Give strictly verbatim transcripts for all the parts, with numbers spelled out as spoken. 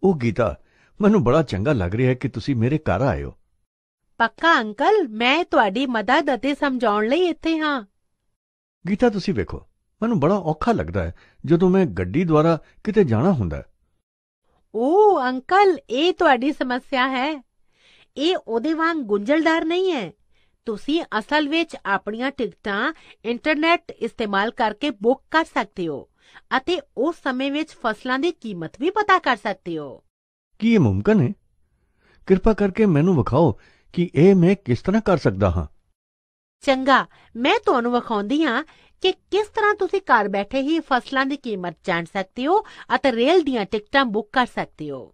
ਉਹ ਗੀਤਾ, ਮੈਨੂੰ ਬੜਾ ਚੰਗਾ ਲੱਗ ਰਿਹਾ ਹੈ ਕਿ ਤੁਸੀਂ ਮੇਰੇ ਘਰ ਆਏ ਹੋ। ਪੱਕਾ ਅੰਕਲ, ਮੈਂ ਤੁਹਾਡੀ ਮਦਦ ਅਤੇ ਸਮਝਾਉਣ ਲਈ ਇੱਥੇ ਹਾਂ। ਗੀਤਾ, ਤੁਸੀਂ ਵੇਖੋ, ਮੈਨੂੰ ਬੜਾ ਔਖਾ ਲੱਗਦਾ ਹੈ ਜਦੋਂ ਮੈਂ ਗੱਡੀ ਦੁਆਰਾ ਕਿਤੇ ਜਾਣਾ ਹੁੰਦਾ ਹੈ। ਓ ਅੰਕਲ, ਇਹ ਤੁਹਾਡੀ ਸਮੱਸਿਆ ਹੈ। ਇਹ ਉਹਦੇ ਵਾਂਗ ਗੁੰਝਲਦਾਰ ਨਹੀਂ ਹੈ। ਤੁਸੀਂ ਅਸਲ ਵਿੱਚ ਆਪਣੀਆਂ ਟਿਕਟਾਂ ਇੰਟਰਨੈਟ ਇਸਤੇਮਾਲ ਕਰਕੇ ਬੁੱਕ ਕਰ ਸਕਦੇ ਹੋ ਅਤੇ ਉਸ ਸਮੇਂ ਵਿੱਚ ਫਸਲਾਂ ਦੀ ਕੀਮਤ ਵੀ ਪਤਾ ਕਰ ਸਕਦੇ ਹੋ। ਕੀ ਇਹ ਮੁਮਕਨ ਹੈ? ਕਿਰਪਾ ਕਰਕੇ ਮੈਨੂੰ ਵਿਖਾਓ ਕਿ ਇਹ ਮੈਂ ਕਿਸ ਤਰ੍ਹਾਂ ਕਰ ਸਕਦਾ ਹਾਂ। ਚੰਗਾ, ਮੈਂ ਤੁਹਾਨੂੰ ਵਿਖਾਉਂਦੀ ਹਾਂ ਕਿ ਕਿਸ ਤਰ੍ਹਾਂ ਤੁਸੀਂ ਘਰ ਬੈਠੇ ਹੀ ਫਸਲਾਂ ਦੀ ਕੀਮਤ ਜਾਣ ਸਕਦੇ ਹੋ ਅਤੇ ਰੇਲ ਦੀਆਂ ਟਿਕਟਾਂ ਬੁੱਕ ਕਰ ਸਕਦੇ ਹੋ।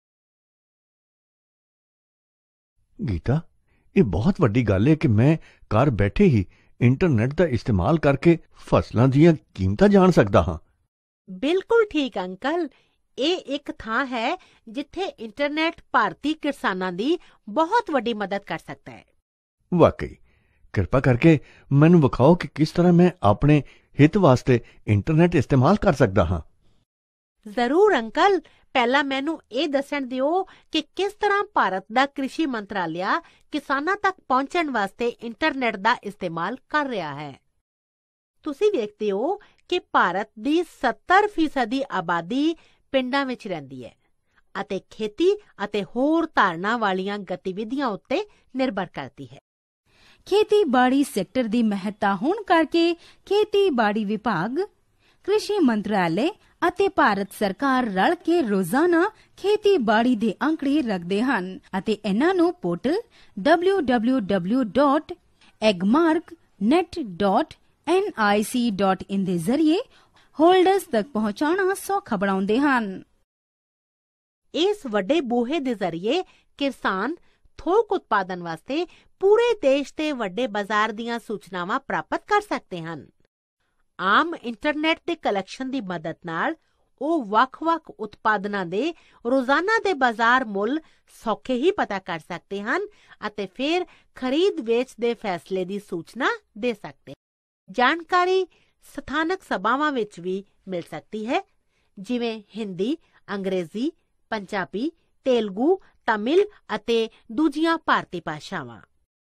ਗੀਤਾ, ਇਹ ਬਹੁਤ ਵੱਡੀ ਗੱਲ ਹੈ ਕਿ ਮੈਂ ਘਰ ਬੈਠੇ ਹੀ ਇੰਟਰਨੈਟ ਦਾ ਇਸਤੇਮਾਲ ਕਰਕੇ ਫਸਲਾਂ ਦੀਆਂ ਕੀਮਤਾਂ ਜਾਣ ਸਕਦਾ ਹਾਂ। ਬਿਲਕੁਲ ਠੀਕ ਅੰਕਲ, ਇਹ ਇੱਕ ਥਾਂ ਹੈ ਜਿੱਥੇ ਇੰਟਰਨੈਟ ਭਾਰਤੀ ਕਿਸਾਨਾਂ ਦੀ ਬਹੁਤ ਵੱਡੀ ਮਦਦ ਕਰ ਸਕਦਾ ਹੈ। ਵਾਕਈ, ਕਿਰਪਾ ਕਰਕੇ ਮੈਨੂੰ ਵਿਖਾਓ ਕਿ ਕਿਸ ਤਰ੍ਹਾਂ ਮੈਂ ਆਪਣੇ ਹਿੱਤ ਵਾਸਤੇ ਇੰਟਰਨੈਟ ਇਸਤੇਮਾਲ ਕਰ ਸਕਦਾ ਹਾਂ। ਜ਼ਰੂਰ ਅੰਕਲ, ਪਹਿਲਾਂ ਮੈਨੂੰ ਇਹ ਦੱਸਣ ਦਿਓ ਕਿ ਕਿਸ ਤਰ੍ਹਾਂ ਭਾਰਤ ਦਾ ਕ੍ਰਿਸ਼ੀ ਮੰਤਰਾਲਾ ਕਿਸਾਨਾਂ ਤੱਕ ਪਹੁੰਚਣ ਵਾਸਤੇ ਇੰਟਰਨੈਟ ਦਾ ਇਸਤੇਮਾਲ ਕਰ ਰਿਹਾ ਹੈ। ਤੁਸੀਂ ਵੇਖਦੇ ਹੋ ਕਿ ਭਾਰਤ ਦੀ ਸੱਤਰ ਫੀਸਦੀ ਆਬਾਦੀ ਪਿੰਡਾਂ ਵਿੱਚ ਰਹਿੰਦੀ ਹੈ ਅਤੇ ਖੇਤੀ ਅਤੇ ਹੋਰ ਧਾਰਨਾ ਵਾਲੀਆਂ ਗਤੀਵਿਧੀਆਂ ਉੱਤੇ ਨਿਰਭਰ ਕਰਦੀ ਹੈ। ਖੇਤੀਬਾੜੀ ਸੈਕਟਰ ਦੀ ਮਹੱਤਤਾ ਹੋਣ ਕਰਕੇ ਖੇਤੀਬਾੜੀ ਵਿਭਾਗ, ਕ੍ਰਿਸ਼ੀ ਮੰਤਰਾਲੇ ਅਤੇ ਭਾਰਤ ਸਰਕਾਰ ਰਲ ਕੇ ਰੋਜ਼ਾਨਾ ਖੇਤੀਬਾੜੀ ਦੇ ਅੰਕੜੇ ਰੱਖਦੇ ਹਨ ਅਤੇ ਇਹਨਾਂ ਨੂੰ portal W W W dot Agmark net dot N I C dot in ਦੇ ਜ਼ਰੀਏ ਹੋਲਡਰਸ ਤੱਕ ਪਹੁੰਚਾਉਣਾ ਸੌਖਾ ਬਣਾਉਂਦੇ ਹਨ। ਇਸ ਵੱਡੇ ਬੂਹੇ ਦੇ ਜ਼ਰੀਏ ਕਿਸਾਨ ਥੋਕ ਉਤਪਾਦਨ ਵਾਸਤੇ ਪੂਰੇ ਦੇਸ਼ ਦੇ ਵੱਡੇ ਬਾਜ਼ਾਰ ਦੀਆਂ ਸੂਚਨਾਵਾਂ ਪ੍ਰਾਪਤ ਕਰ ਸਕਦੇ ਹਨ। ਆਮ ਇੰਟਰਨੈਟ ਦੇ ਕਨੈਕਸ਼ਨ ਦੀ ਮਦਦ ਨਾਲ ਉਹ ਵੱਖ-ਵੱਖ ਉਤਪਾਦਨਾਂ ਦੇ ਰੋਜ਼ਾਨਾ ਦੇ ਬਾਜ਼ਾਰ ਮੁੱਲ ਸੌਖੇ ਹੀ ਪਤਾ ਕਰ ਸਕਦੇ ਹਨ ਅਤੇ ਫਿਰ ਖਰੀਦ-ਵੇਚ ਦੇ ਫੈਸਲੇ ਦੀ ਸੂਚਨਾ ਦੇ ਸਕਦੇ ਹਨ। ਜਾਣਕਾਰੀ ਸਥਾਨਕ ਸਭਾਵਾਂ ਵਿੱਚ ਵੀ ਮਿਲ ਸਕਦੀ ਹੈ, ਜਿਵੇਂ ਹਿੰਦੀ, ਅੰਗਰੇਜ਼ੀ, ਪੰਜਾਬੀ, ਤੇਲਗੂ, ਤਮਿਲ ਅਤੇ ਦੂਜੀਆਂ ਭਾਰਤੀ ਭਾਸ਼ਾਵਾਂ।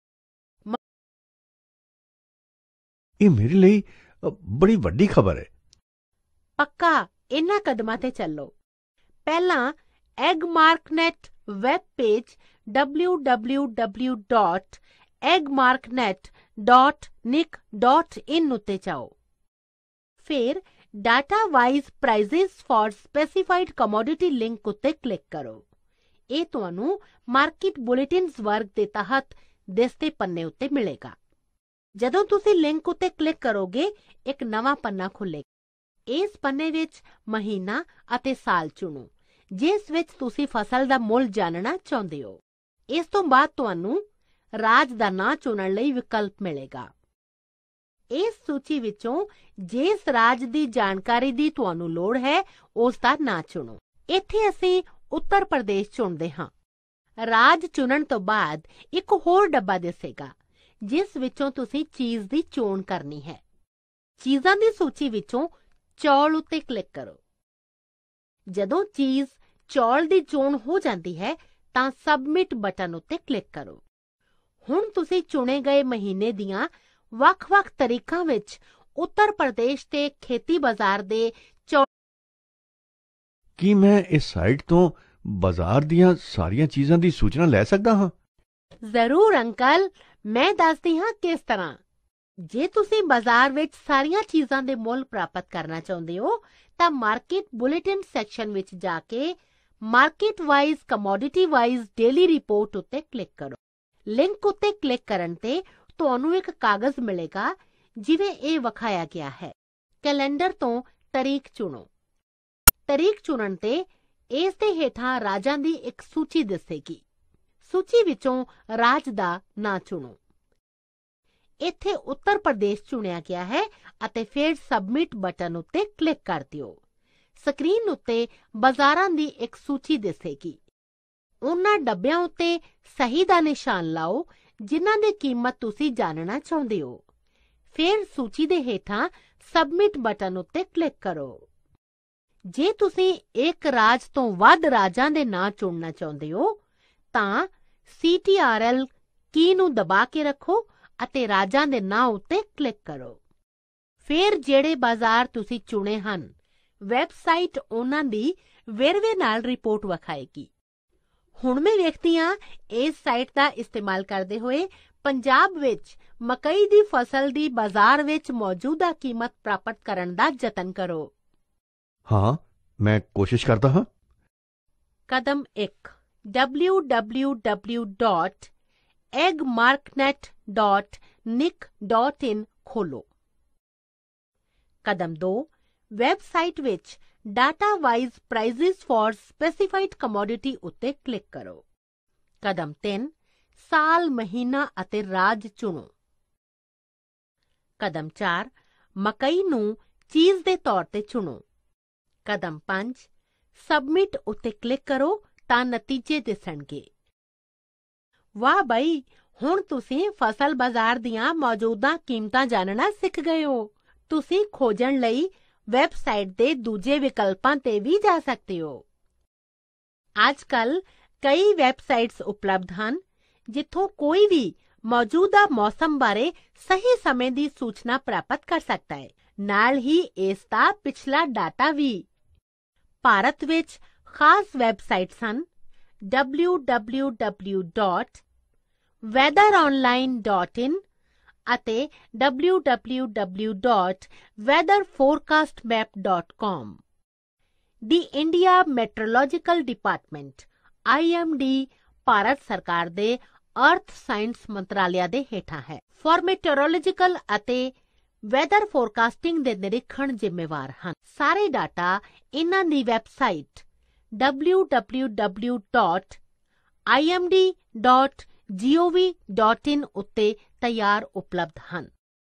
ਇਹ ਮੇਰੇ ਲਈ ਬੜੀ ਵੱਡੀ ਖਬਰ ਹੈ। ਪੱਕਾ, ਇਹਨਾਂ ਕਦਮਾਂ ਤੇ ਚੱਲੋ। ਪਹਿਲਾਂ Agmarknet web page W W W dot Agmarknet dot nic dot in ਉੱਤੇ ਜਾਓ। ਫਿਰ data wise prices for specified commodity link ਉੱਤੇ ਕਲਿੱਕ ਕਰੋ। ਇਹ ਤੁਹਾਨੂੰ ਮਾਰਕੀਟ ਬੁਲੇਟਿਨਸ ਵਰਗ ਦੇ ਤਹਿਤ ਦਿਸਦੇ ਪੰਨੇ ਉੱਤੇ ਮਿਲੇਗਾ। ਜਦੋਂ ਤੁਸੀਂ ਲਿੰਕ ਉੱਤੇ ਕਲਿੱਕ ਕਰੋਗੇ, ਇੱਕ ਨਵਾਂ ਪੰਨਾ ਖੁੱਲੇਗਾ। ਇਸ ਪੰਨੇ ਵਿੱਚ ਮਹੀਨਾ ਅਤੇ ਸਾਲ ਚੁਣੋ ਜਿਸ ਵਿੱਚ ਤੁਸੀਂ ਫਸਲ ਦਾ ਮੁੱਲ ਜਾਣਨਾ ਚਾਹੁੰਦੇ ਹੋ। ਇਸ ਤੋਂ ਬਾਅਦ ਤੁਹਾਨੂੰ ਰਾਜ ਦਾ ਨਾਂ ਚੁਣਨ ਲਈ ਵਿਕਲਪ ਮਿਲੇਗਾ। ਇਸ ਸੂਚੀ ਵਿੱਚੋਂ ਜਿਸ ਰਾਜ ਦੀ ਜਾਣਕਾਰੀ ਦੀ ਤੁਹਾਨੂੰ ਲੋੜ ਹੈ, ਉਸ ਦਾ ਨਾਂ ਚੁਣੋ। ਇੱਥੇ ਅਸੀਂ ਉੱਤਰ ਪ੍ਰਦੇਸ਼ ਚੁਣਦੇ ਹਾਂ। ਰਾਜ ਚੁਣਨ ਤੋਂ ਬਾਅਦ ਇੱਕ ਹੋਰ ਡੱਬਾ ਦਿਸੇਗਾ ਜਿਸ ਵਿੱਚੋਂ ਤੁਸੀਂ ਚੀਜ਼ ਦੀ ਚੋਣ ਕਰਨੀ ਹੈ। ਚੀਜ਼ਾਂ ਦੀ ਸੂਚੀ ਵਿੱਚੋਂ ਚੌਲ ਉੱਤੇ ਕਲਿੱਕ ਕਰੋ। ਜਦੋਂ ਚੀਜ਼ ਚੌਲ ਦੀ ਚੋਣ ਹੋ ਜਾਂਦੀ ਹੈ ਤਾਂ ਸਬਮਿਟ ਬਟਨ ਉੱਤੇ ਕਲਿੱਕ ਕਰੋ। ਹੁਣ ਤੁਸੀਂ ਚੁਣੇ ਗਏ ਮਹੀਨੇ ਦੀਆਂ ਵੱਖ-ਵੱਖ ਤਰੀਕਾਂ ਵਿੱਚ ਉੱਤਰ ਪ੍ਰਦੇਸ਼ ਦੇ ਖੇਤੀ ਬਾਜ਼ਾਰ ਦੇ ਚੌਲ। ਕੀ ਮੈਂ ਇਸ ਸਾਈਟ ਤੋਂ ਬਾਜ਼ਾਰ ਦੀਆਂ ਸਾਰੀਆਂ ਚੀਜ਼ਾਂ ਦੀ ਸੂਚਨਾ ਲੈ ਸਕਦਾ ਹਾਂ? ਜ਼ਰੂਰ ਅੰਕਲ, ਮੈਂ ਦੱਸਦੀ ਹਾਂ ਕਿਸ ਤਰ੍ਹਾਂ। ਜੇ ਤੁਸੀਂ ਬਾਜ਼ਾਰ ਵਿੱਚ ਸਾਰੀਆਂ ਚੀਜ਼ਾਂ ਦੇ ਮੁੱਲ ਪ੍ਰਾਪਤ ਕਰਨਾ ਚਾਹੁੰਦੇ ਹੋ ਤਾਂ ਮਾਰਕੀਟ ਬੁਲੇਟਿਨ ਸੈਕਸ਼ਨ ਵਿੱਚ ਜਾ ਕੇ market wise commodity wise daily report ਉੱਤੇ ਕਲਿੱਕ ਕਰੋ। ਲਿੰਕ ਉੱਤੇ ਕਲਿੱਕ ਕਰਨ ਤੇ ਤੁਹਾਨੂੰ ਇੱਕ ਕਾਗਜ਼ ਮਿਲੇਗਾ ਜਿਵੇਂ ਇਹ ਵਿਖਾਇਆ ਗਿਆ ਹੈ। ਕੈਲੰਡਰ ਤੋਂ ਤਾਰੀਖ ਚੁਣੋ। ਤਾਰੀਖ ਚੁਣਨ ਤੇ ਇਸ ਦੇ ਹੇਠਾਂ ਰਾਜਾਂ ਦੀ ਇੱਕ ਸੂਚੀ ਦਿਸੇਗੀ। ਸੂਚੀ ਵਿੱਚੋਂ ਰਾਜ ਦਾ ਨਾਂ ਚੁਣੋ। ਇੱਥੇ ਉੱਤਰ ਪ੍ਰਦੇਸ਼ ਚੁਣਿਆ ਗਿਆ ਹੈ ਅਤੇ ਫਿਰ ਸਬਮਿਟ ਬਟਨ ਉੱਤੇ ਕਲਿੱਕ ਕਰ ਦਿਓ। ਸਕਰੀਨ ਉੱਤੇ ਬਾਜ਼ਾਰਾਂ ਦੀ ਇੱਕ ਸੂਚੀ ਦਿਸੇਗੀ। ਉਹਨਾਂ ਡੱਬਿਆਂ ਉੱਤੇ ਸਹੀ ਦਾ ਨਿਸ਼ਾਨ ਲਾਓ ਜਿਨ੍ਹਾਂ ਦੀ ਕੀਮਤ ਤੁਸੀਂ ਜਾਣਨਾ ਚਾਹੁੰਦੇ ਹੋ। ਫਿਰ ਸੂਚੀ ਦੇ ਹੇਠਾਂ ਸਬਮਿਟ ਬਟਨ ਉੱਤੇ ਕਲਿੱਕ ਕਰੋ। ਜੇ ਤੁਸੀਂ ਇੱਕ ਰਾਜ ਤੋਂ ਵੱਧ ਰਾਜਾਂ ਦੇ ਨਾਂ ਚੁਣਨਾ ਚਾਹੁੰਦੇ ਹੋ ਤਾਂ C T R L key ਨੂੰ ਦਬਾ ਕੇ ਰੱਖੋ ਅਤੇ ਰਾਜਾਂ ਦੇ ਨਾਂ ਉੱਤੇ ਕਲਿੱਕ ਕਰੋ। ਫਿਰ ਜਿਹੜੇ ਬਾਜ਼ਾਰ ਤੁਸੀਂ ਚੁਣੇ ਹਨ, ਵੈਬਸਾਈਟ ਉਹਨਾਂ ਦੀ ਵੇਰਵੇ ਨਾਲ ਰਿਪੋਰਟ ਵਿਖਾਏਗੀ। ਹੁਣ ਮੈਂ ਵੇਖਦੀ ਹਾਂ ਇਸ ਸਾਈਟ ਦਾ ਇਸਤੇਮਾਲ ਕਰਦੇ ਹੋਏ ਪੰਜਾਬ ਵਿੱਚ ਮਕਈ ਦੀ ਫਸਲ ਦੀ ਬਾਜ਼ਾਰ ਵਿੱਚ ਮੌਜੂਦਾ ਕੀਮਤ ਪ੍ਰਾਪਤ ਕਰਨ ਦਾ ਯਤਨ ਕਰੋ। ਹਾਂ, ਮੈਂ ਕੋਸ਼ਿਸ਼ ਕਰਦਾ ਹਾਂ। ਕਦਮ ਇੱਕ, W W W dot Agmarknet dot nic dot in ਖੋਲੋ। ਕਦਮ ਦੋ, ਵੈਬਸਾਈਟ ਵਿੱਚ data wise prices for specified commodity ਉੱਤੇ ਕਲਿੱਕ ਕਰੋ। ਕਦਮ ਤਿੰਨ, ਸਾਲ, ਮਹੀਨਾ ਅਤੇ ਰਾਜ ਚੁਣੋ। ਕਦਮ ਚਾਰ, ਮਕਈ ਨੂੰ ਚੀਜ਼ ਦੇ ਤੌਰ ਤੇ ਚੁਣੋ। ਕਦਮ ਪੰਜ, ਸਬਮਿਟ ਉੱਤੇ ਕਲਿੱਕ ਕਰੋ ਤਾਂ ਨਤੀਜੇ ਦਿਸਣਗੇ। ਵਾਹ ਬਈ, ਹੁਣ ਤੁਸੀਂ ਫਸਲ ਬਾਜ਼ਾਰ ਦੀਆਂ ਮੌਜੂਦਾ ਕੀਮਤਾਂ ਜਾਣਨਾ ਸਿੱਖ ਗਏ ਹੋ। ਤੁਸੀਂ ਖੋਜਣ ਲਈ ਵੈਬਸਾਈਟ ਦੇ ਦੂਜੇ ਵਿਕਲਪਾਂ ਤੇ ਵੀ ਜਾ ਸਕਦੇ ਹੋ। ਅੱਜ ਕੱਲ੍ਹ ਕਈ ਵੈਬਸਾਈਟਸ ਉਪਲਬਧ ਹਨ ਜਿੱਥੋਂ ਕੋਈ ਵੀ ਮੌਜੂਦਾ ਮੌਸਮ ਬਾਰੇ ਸਹੀ ਸਮੇਂ ਦੀ ਸੂਚਨਾ ਪ੍ਰਾਪਤ ਕਰ ਸਕਦਾ ਹੈ, ਨਾਲ ਹੀ ਇਸ ਦਾ ਪਿਛਲਾ ਡਾਟਾ ਵੀ। ਭਾਰਤ ਵਿੱਚ ਖਾਸ ਵੈਬਸਾਈਟਸ ਹਨ W W W dot weather online dot in ਅਤੇ W W W dot weather forecast map dot com. The India meteorological department I M D Bharat ਸਰਕਾਰ ਦੇ ਅਰਥ ਸਾਇੰਸ ਮੰਤਰਾਲਿਆ ਦੇ ਹੇਠਾਂ ਹੈ। ਫॉर ਮੈਟਰੋਲੋਜੀਕਲ ਅਤੇ ਵੈਦਰ ਫੋਰਕਾਸਟਿੰਗ ਦੇ ਨਿਰੀਖਣ ਜ਼ਿੰਮੇਵਾਰ ਹਨ। ਸਾਰੇ ਡਾਟਾ ਇਹਨਾਂ ਦੀ website W W W dot I M D dot gov dot in ਉੱਤੇ ਤਿਆਰ ਉਪਲਬਧ ਹਨ।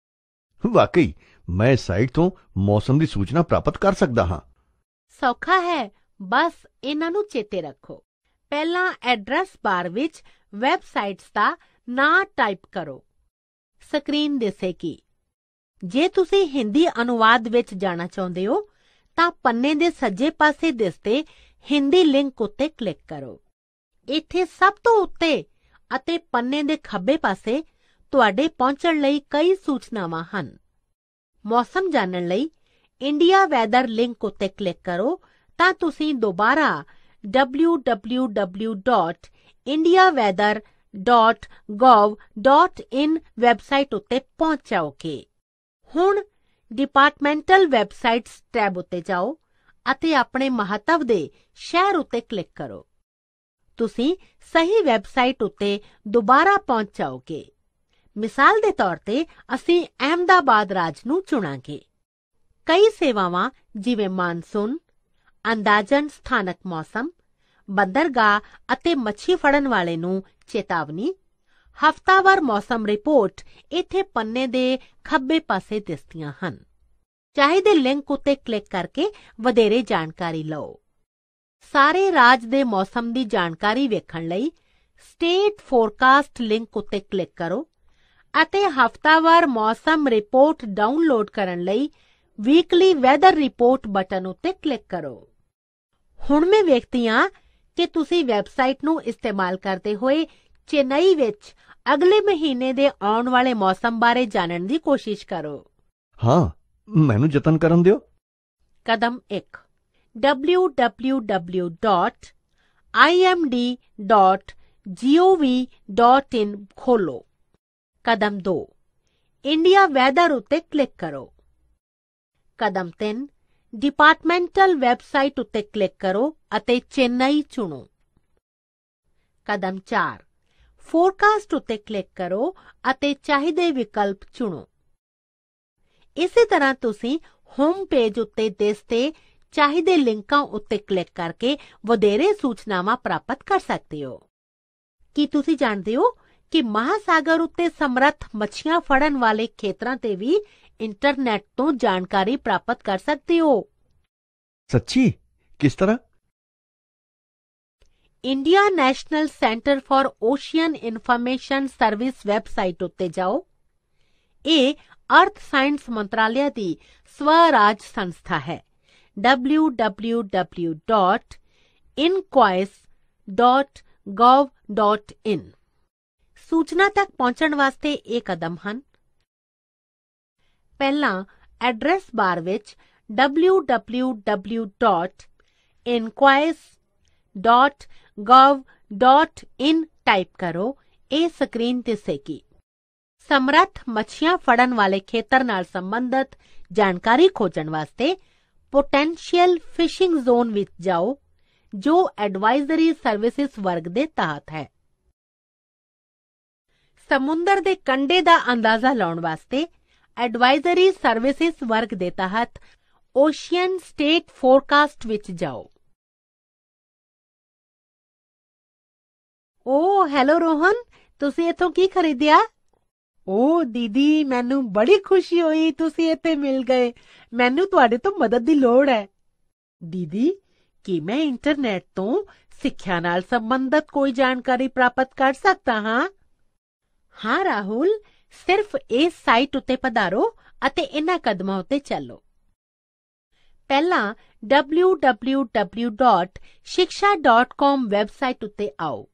ਵਾਕਈ ਮੈਂ ਇਸ ਸਾਈਟ ਤੋਂ ਮੌਸਮ ਦੀ ਸੂਚਨਾ ਪ੍ਰਾਪਤ ਕਰ ਸਕਦਾ ਹਾਂ। ਸੌਖਾ ਹੈ, ਬਸ ਇਹਨਾਂ ਨੂੰ ਚੇਤੇ ਰੱਖੋ। ਪਹਿਲਾਂ ਐਡਰੈਸ ਬਾਰ ਵਿੱਚ ਵੈਬਸਾਈਟਸ ਦਾ ਨਾਂ ਟਾਈਪ ਕਰੋ। ਸਕਰੀਨ ਦਿਸੇਗੀ। ਜੇ ਤੁਸੀਂ ਹਿੰਦੀ ਅਨੁਵਾਦ ਵਿੱਚ ਜਾਣਾ ਚਾਹੁੰਦੇ ਹੋ ਤਾਂ ਪੰਨੇ ਦੇ ਸੱਜੇ ਪਾਸੇ ਦਿਸਦੇ ਹਿੰਦੀ ਲਿੰਕ ਉੱਤੇ ਕਲਿੱਕ ਕਰੋ। ਇੱਥੇ ਸਭ ਤੋਂ ਉੱਤੇ ਅਤੇ ਪੰਨੇ ਦੇ ਖੱਬੇ ਪਾਸੇ ਤੁਹਾਡੇ ਪਹੁੰਚਣ ਲਈ ਕਈ ਸੂਚਨਾਵਾਂ ਹਨ। ਮੌਸਮ ਜਾਣਨ ਲਈ ਇੰਡੀਆ ਵੈਦਰ ਲਿੰਕ ਉੱਤੇ ਕਲਿੱਕ ਕਰੋ ਤਾਂ ਤੁਸੀਂ ਦੁਬਾਰਾ W W W dot India weather dot gov dot in website ਉੱਤੇ ਪਹੁੰਚ ਜਾਓਗੇ। ਹੁਣ ਡਿਪਾਰਟਮੈਂਟਲ ਵੈਬਸਾਈਟਸ ਟੈਬ ਉੱਤੇ ਜਾਓ ਅਤੇ ਆਪਣੇ ਮਹੱਤਵ ਦੇ ਸ਼ਹਿਰ ਉੱਤੇ ਕਲਿੱਕ ਕਰੋ। ਤੁਸੀਂ ਸਹੀ ਵੈਬਸਾਈਟ ਉੱਤੇ ਦੁਬਾਰਾ ਪਹੁੰਚ ਜਾਓਗੇ। ਮਿਸਾਲ ਦੇ ਤੌਰ ਤੇ ਅਸੀਂ ਅਹਿਮਦਾਬਾਦ ਰਾਜ ਨੂੰ ਚੁਣਾਂਗੇ। ਕਈ ਸੇਵਾਵਾਂ ਜਿਵੇਂ ਮਾਨਸੂਨ, ਅੰਦਾਜ਼ਨ ਸਥਾਨਕ ਮੌਸਮ, ਬੰਦਰਗਾਹ ਅਤੇ ਮੱਛੀ ਫੜਨ ਵਾਲੇ ਨੂੰ ਚੇਤਾਵਨੀ, ਹਫ਼ਤਾਵਾਰ ਮੌਸਮ ਰਿਪੋਰਟ ਇੱਥੇ ਪੰਨੇ ਦੇ ਖੱਬੇ ਪਾਸੇ ਦਿਸਦੀਆਂ ਹਨ। ਚਾਹੀਦੇ ਲਿੰਕ ਉੱਤੇ ਕਲਿੱਕ ਕਰਕੇ ਵਧੇਰੇ ਜਾਣਕਾਰੀ ਲਓ। ਸਾਰੇ ਰਾਜ ਦੇ ਮੌਸਮ ਦੀ ਜਾਣਕਾਰੀ ਵੇਖਣ ਲਈ ਸਟੇਟ ਫੋਰਕਾਸਟ ਲਿੰਕ ਉੱਤੇ ਕਲਿੱਕ ਕਰੋ ਅਤੇ ਹਫ਼ਤਾਵਾਰ ਮੌਸਮ ਰਿਪੋਰਟ ਡਾਊਨਲੋਡ ਕਰਨ ਲਈ ਵੀਕਲੀ ਵੈਦਰ ਰਿਪੋਰਟ ਬਟਨ ਉੱਤੇ ਕਲਿੱਕ ਕਰੋ। ਹੁਣ ਮੈਂ ਵੇਖਦੀ ਹਾਂ ਕਿ ਤੁਸੀਂ ਵੈਬਸਾਈਟ ਨੂੰ ਇਸਤੇਮਾਲ ਕਰਦੇ ਹੋਏ ਚੇਨਈ ਵਿੱਚ ਅਗਲੇ ਮਹੀਨੇ ਦੇ ਆਉਣ ਵਾਲੇ ਮੌਸਮ ਬਾਰੇ ਜਾਣਨ ਦੀ ਕੋਸ਼ਿਸ਼ ਕਰੋ। ਹਾਂ, ਮੈਨੂੰ ਯਤਨ ਕਰਨ ਦਿਓ। ਕਦਮ ਇੱਕ, W W W dot I M D dot gov dot in ਖੋਲੋ। ਕਦਮ ਦੋ, ਇੰਡੀਆ ਵੈਦਰ ਉੱਤੇ ਕਲਿੱਕ ਕਰੋ। ਕਦਮ ਤਿੰਨ, ਡਿਪਾਰਟਮੈਂਟਲ ਵੈਬਸਾਈਟ ਉੱਤੇ ਕਲਿੱਕ ਕਰੋ ਅਤੇ ਚੇਨਈ ਚੁਣੋ। ਕਦਮ ਚਾਰ, ਫੋਰਕਾਸਟ ਉੱਤੇ ਕਲਿੱਕ ਕਰੋ ਅਤੇ ਚਾਹੀਦੇ ਵਿਕਲਪ ਚੁਣੋ। ਇਸੇ ਤਰ੍ਹਾਂ ਤੁਸੀਂ ਹੋਮ ਪੇਜ ਉੱਤੇ ਦਿਸਦੇ ਚਾਹੀਦੇ ਲਿੰਕਾਂ ਉੱਤੇ ਕਲਿੱਕ ਕਰਕੇ ਵਧੇਰੇ ਸੂਚਨਾਵਾਂ ਪ੍ਰਾਪਤ ਕਰ ਸਕਦੇ ਹੋ। ਕੀ ਤੁਸੀਂ ਜਾਣਦੇ ਹੋ ਕਿ ਮਹਾਸਾਗਰ ਉੱਤੇ ਸਮਰੱਥ ਮੱਛੀਆਂ ਫੜਨ ਵਾਲੇ ਖੇਤਰਾਂ ਤੇ ਵੀ ਇੰਟਰਨੈਟ ਤੋਂ ਜਾਣਕਾਰੀ ਪ੍ਰਾਪਤ ਕਰ ਸਕਦੇ ਹੋ? ਸੱਚੀ? ਕਿਸ ਤਰ੍ਹਾਂ? India national centre for ocean information service website ਉੱਤੇ ਜਾਓ। ਇਹ ਅਰਥ ਸਾਇੰਸ ਮੰਤਰਾਲਿਆ ਦੀ ਸਵਰਾਜ ਸੰਸਥਾ ਹੈ W W W dot incois dot gov dot in. ਸੂਚਨਾ ਤੱਕ ਪਹੁੰਚਣ ਵਾਸਤੇ ਇਹ ਕਦਮ ਹਨ। ਪਹਿਲਾਂ ਐਡਰੈਸ ਬਾਰ ਵਿੱਚ W W W dot incois dot gov dot in type ਕਰੋ। ਇਹ ਸਕਰੀਨ ਤੇ ਦਿਸੇਗੀ। ਸਮਰੱਥ ਮੱਛੀਆਂ ਫੜਨ ਵਾਲੇ ਖੇਤਰ ਨਾਲ ਸੰਬੰਧਿਤ ਜਾਣਕਾਰੀ ਖੋਜਣ ਵਾਸਤੇ ਪੋਟੈਂਸ਼ੀਅਲ ਫਿਸ਼ਿੰਗ ਜ਼ੋਨ ਵਿੱਚ ਜਾਓ, ਜੋ ਐਡਵਾਈਜ਼ਰੀ ਸਰਵਿਸਿਜ਼ ਵਰਗ ਦੇ ਤਹਿਤ ਹੈ। ਸਮੁੰਦਰ ਦੇ ਕੰਢੇ ਦਾ ਅੰਦਾਜ਼ਾ ਲਾਉਣ ਵਾਸਤੇ ਐਡਵਾਈਜ਼ਰੀ ਸਰਵਿਸਿਜ਼ ਵਰਗ ਦੇ ਤਹਿਤ ਓਸ਼ੀਅਨ ਸਟੇਟ ਫੋਰਕਾਸਟ ਵਿੱਚ ਜਾਓ। ਓ ਹੈਲੋ ਰੋਹਨ, ਤੁਸੀਂ ਇੱਥੋਂ ਕੀ ਖਰੀਦਿਆ? ਓ ਦੀਦੀ, ਮੈਨੂੰ ਬੜੀ ਖੁਸ਼ੀ ਹੋਈ ਤੁਸੀਂ ਇੱਥੇ ਮਿਲ ਗਏ। ਮੈਨੂੰ ਤੁਹਾਡੇ ਤੋਂ ਮਦਦ ਦੀ ਲੋੜ ਹੈ। ਦੀਦੀ, ਕੀ ਮੈਂ ਇੰਟਰਨੈਟ ਤੋਂ ਸਿੱਖਿਆ ਨਾਲ ਸੰਬੰਧਿਤ ਕੋਈ ਜਾਣਕਾਰੀ ਪ੍ਰਾਪਤ ਕਰ ਸਕਦਾ ਹਾਂ? ਹਾਂ ਰਾਹੁਲ, ਸਿਰਫ ਇਸ ਸਾਈਟ ਉੱਤੇ ਪਧਾਰੋ ਅਤੇ ਇਹਨਾਂ ਕਦਮਾਂ ਉੱਤੇ ਚੱਲੋ। ਪਹਿਲਾਂ W W W dot shiksha dot com website ਉੱਤੇ ਆਓ।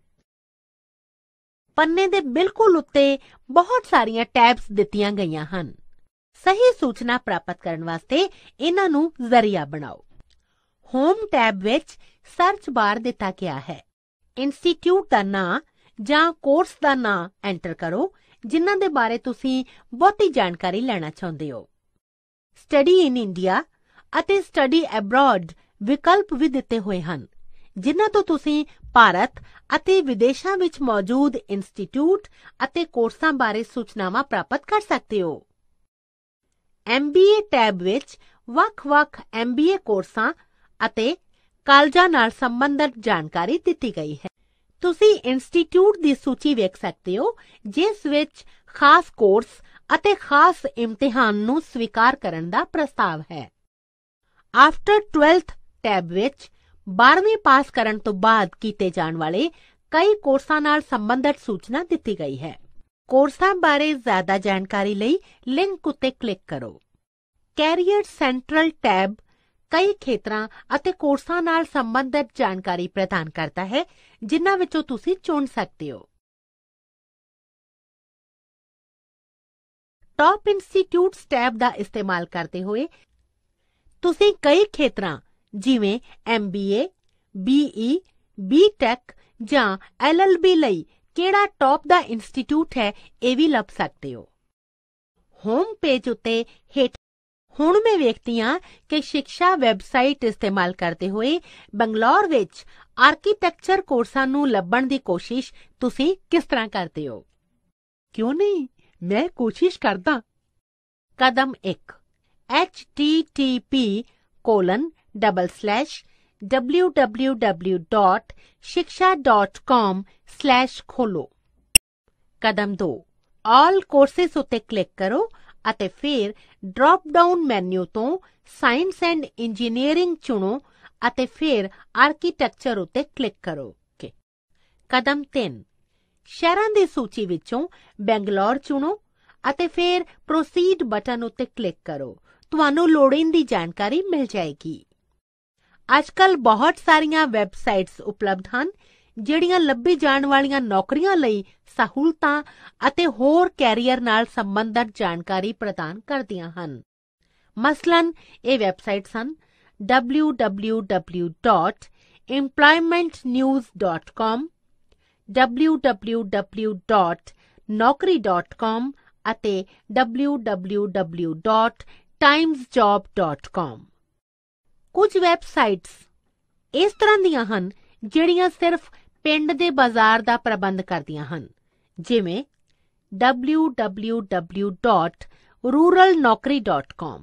ਪੰਨੇ ਦੇ ਬਿਲਕੁਲ ਉੱਤੇ ਬਹੁਤ ਸਾਰੀਆਂ ਟੈਬਸ ਦਿੱਤੀਆਂ ਗਈਆਂ ਹਨ। ਸਹੀ ਸੂਚਨਾ ਪ੍ਰਾਪਤ ਕਰਨ ਵਾਸਤੇ ਇਹਨਾਂ ਨੂੰ ਜ਼ਰੀਆ ਬਣਾਓ। ਹੋਮ ਟੈਬ ਵਿੱਚ ਸਰਚ ਬਾਰ ਦਿੱਤਾ ਗਿਆ ਹੈ। ਇੰਸਟੀਚਿਊਟ ਦਾ ਨਾਂ ਜਾਂ ਕੋਰਸ ਦਾ ਨਾਂ ਐਂਟਰ ਕਰੋ ਜਿਨ੍ਹਾਂ ਦੇ ਬਾਰੇ ਤੁਸੀਂ ਬਹੁਤੀ ਜਾਣਕਾਰੀ ਲੈਣਾ ਚਾਹੁੰਦੇ ਹੋ। ਸਟੱਡੀ ਇਨ ਇੰਡੀਆ ਅਤੇ ਸਟੱਡੀ ਐਬਰੋਡ ਵਿਕਲਪ ਵੀ ਦਿੱਤੇ ਹੋਏ ਹਨ, ਜਿਨ੍ਹਾਂ ਤੋਂ ਤੁਸੀਂ ਭਾਰਤ ਅਤੇ ਵਿਦੇਸ਼ਾਂ ਵਿੱਚ ਮੌਜੂਦ ਇੰਸਟੀਚਿਊਟ ਅਤੇ ਕੋਰਸਾਂ ਬਾਰੇ ਸੂਚਨਾਵਾਂ ਪ੍ਰਾਪਤ ਕਰ ਸਕਦੇ ਹੋ। ਐਮ ਬੀ ਏ ਟੈਬ ਵਿੱਚ ਵੱਖ-ਵੱਖ ਐਮ ਬੀ ਏ ਕੋਰਸਾਂ ਅਤੇ ਕਾਲਜਾਂ ਨਾਲ ਸੰਬੰਧਿਤ ਜਾਣਕਾਰੀ ਦਿੱਤੀ ਗਈ ਹੈ। ਤੁਸੀਂ ਇੰਸਟੀਚਿਊਟ ਦੀ ਸੂਚੀ ਵੇਖ ਸਕਦੇ ਹੋ ਜਿਸ ਵਿੱਚ ਖਾਸ ਕੋਰਸ ਅਤੇ ਖਾਸ ਇਮਤਿਹਾਨ ਨੂੰ ਸਵੀਕਾਰ ਕਰਨ ਦਾ ਪ੍ਰਸਤਾਵ ਹੈ। ਆਫਟਰ ਟਵੈਲਥ ਟੈਬ ਵਿੱਚ ਬਾਰ੍ਹਵੀਂ ਪਾਸ ਕਰਨ ਤੋਂ ਬਾਅਦ ਕੀਤੇ ਜਾਣ ਵਾਲੇ ਕਈ ਕੋਰਸਾਂ ਨਾਲ ਸੰਬੰਧਿਤ ਸੂਚਨਾ ਦਿੱਤੀ ਗਈ ਹੈ। ਕੋਰਸਾਂ ਬਾਰੇ ਜ਼ਿਆਦਾ ਜਾਣਕਾਰੀ ਲਈ ਲਿੰਕ ਉੱਤੇ ਕਲਿੱਕ ਕਰੋ। ਕੈਰੀਅਰ ਸੈਂਟਰਲ ਟੈਬ ਕਈ ਖੇਤਰਾਂ ਅਤੇ ਕੋਰਸਾਂ ਨਾਲ ਸੰਬੰਧਿਤ ਜਾਣਕਾਰੀ ਪ੍ਰਦਾਨ ਕਰਦਾ ਹੈ, ਜਿਨ੍ਹਾਂ ਵਿੱਚੋਂ ਤੁਸੀਂ ਚੁਣ ਸਕਦੇ ਹੋ। ਟਾਪ ਇੰਸਟੀਚਿਊਟਸ ਟੈਬ ਦਾ ਇਸਤੇਮਾਲ ਕਰਦੇ ਹੋਏ ਤੁਸੀਂ ਕਈ ਖੇਤਰਾਂ ਜਿਵੇਂ M B A, B E, B tech ਜਾਂ ਐਲ ਐਲ ਬੀ ਲਈ ਕਿਹੜਾ ਟਾਪ ਦਾ ਇੰਸਟੀਚਿਊਟ ਹੈ ਇਹ ਵੀ ਲੱਭ ਸਕਦੇ ਹੋ। ਹੋਮ ਪੇਜ ਉੱਤੇ ਹੇਠ ਹੁਣ ਮੈਂ ਵੇਖਦੀ ਹਾਂ ਕਿ ਸਿੱਖਿਆ ਵੈਬਸਾਈਟ ਇਸਤੇਮਾਲ ਕਰਦੇ ਹੋਏ ਬੰਗਲੌਰ ਵਿੱਚ ਆਰਕੀਟੈਕਚਰ ਕੋਰਸਾਂ ਨੂੰ ਲੱਭਣ ਦੀ ਕੋਸ਼ਿਸ਼ ਤੁਸੀਂ ਕਿਸ ਤਰ੍ਹਾਂ ਕਰਦੇ ਹੋ? ਕਿਉਂ ਨਹੀਂ, ਮੈਂ ਕੋਸ਼ਿਸ਼ ਕਰਦਾ। ਕਦਮ ਇੱਕ, H T T P colon double slash W W W dot shiksha dot com slash ਖੋਲੋ। ਕਦਮ ਦੋ, ਆਲ ਕੋਰਸਿਸ ਉੱਤੇ ਕਲਿੱਕ ਕਰੋ ਅਤੇ ਫਿਰ ਡ੍ਰੌਪ ਡਾਊਨ ਮੈਨਿਊ ਤੋਂ ਸਾਇੰਸ ਐਂਡ ਇੰਜੀਨੀਅਰਿੰਗ ਚੁਣੋ ਅਤੇ ਫਿਰ ਆਰਕੀਟੈਕਚਰ ਉੱਤੇ ਕਲਿੱਕ ਕਰੋ। ਕਦਮ ਤਿੰਨ, ਸ਼ਹਿਰਾਂ ਦੀ ਸੂਚੀ ਵਿੱਚੋਂ ਬੰਗਲੌਰ ਚੁਣੋ ਅਤੇ ਫਿਰ ਪ੍ਰੋਸੀਡ ਬਟਨ ਉੱਤੇ ਕਲਿੱਕ ਕਰੋ। ਤੁਹਾਨੂੰ ਲੋੜੀਂਦੀ ਜਾਣਕਾਰੀ ਮਿਲ ਜਾਏਗੀ। ਅੱਜਕੱਲ ਬਹੁਤ ਸਾਰੀਆਂ ਵੈਬਸਾਈਟਸ ਉਪਲਬਧ ਹਨ ਜਿਹੜੀਆਂ ਲੱਭੀ ਜਾਣ ਵਾਲੀਆਂ ਨੌਕਰੀਆਂ ਲਈ ਸਹੂਲਤਾਂ ਅਤੇ ਹੋਰ ਕੈਰੀਅਰ ਨਾਲ ਸੰਬੰਧਿਤ ਜਾਣਕਾਰੀ ਪ੍ਰਦਾਨ ਕਰਦੀਆਂ ਹਨ। ਮਸਲਨ ਇਹ ਵੈਬਸਾਈਟਸ ਹਨ W W W dot employment news dot com, W W W dot Naukri dot com ਅਤੇ W W W dot times job dot com। ਕੁਝ ਵੈਬਸਾਈਟਸ ਇਸ ਤਰ੍ਹਾਂ ਦੀਆਂ ਹਨ ਜਿਹੜੀਆਂ ਸਿਰਫ ਪਿੰਡ ਦੇ ਬਾਜ਼ਾਰ ਦਾ ਪ੍ਰਬੰਧ ਕਰਦੀਆਂ ਹਨ, ਜਿਵੇਂ W W W dot rural Naukri dot com।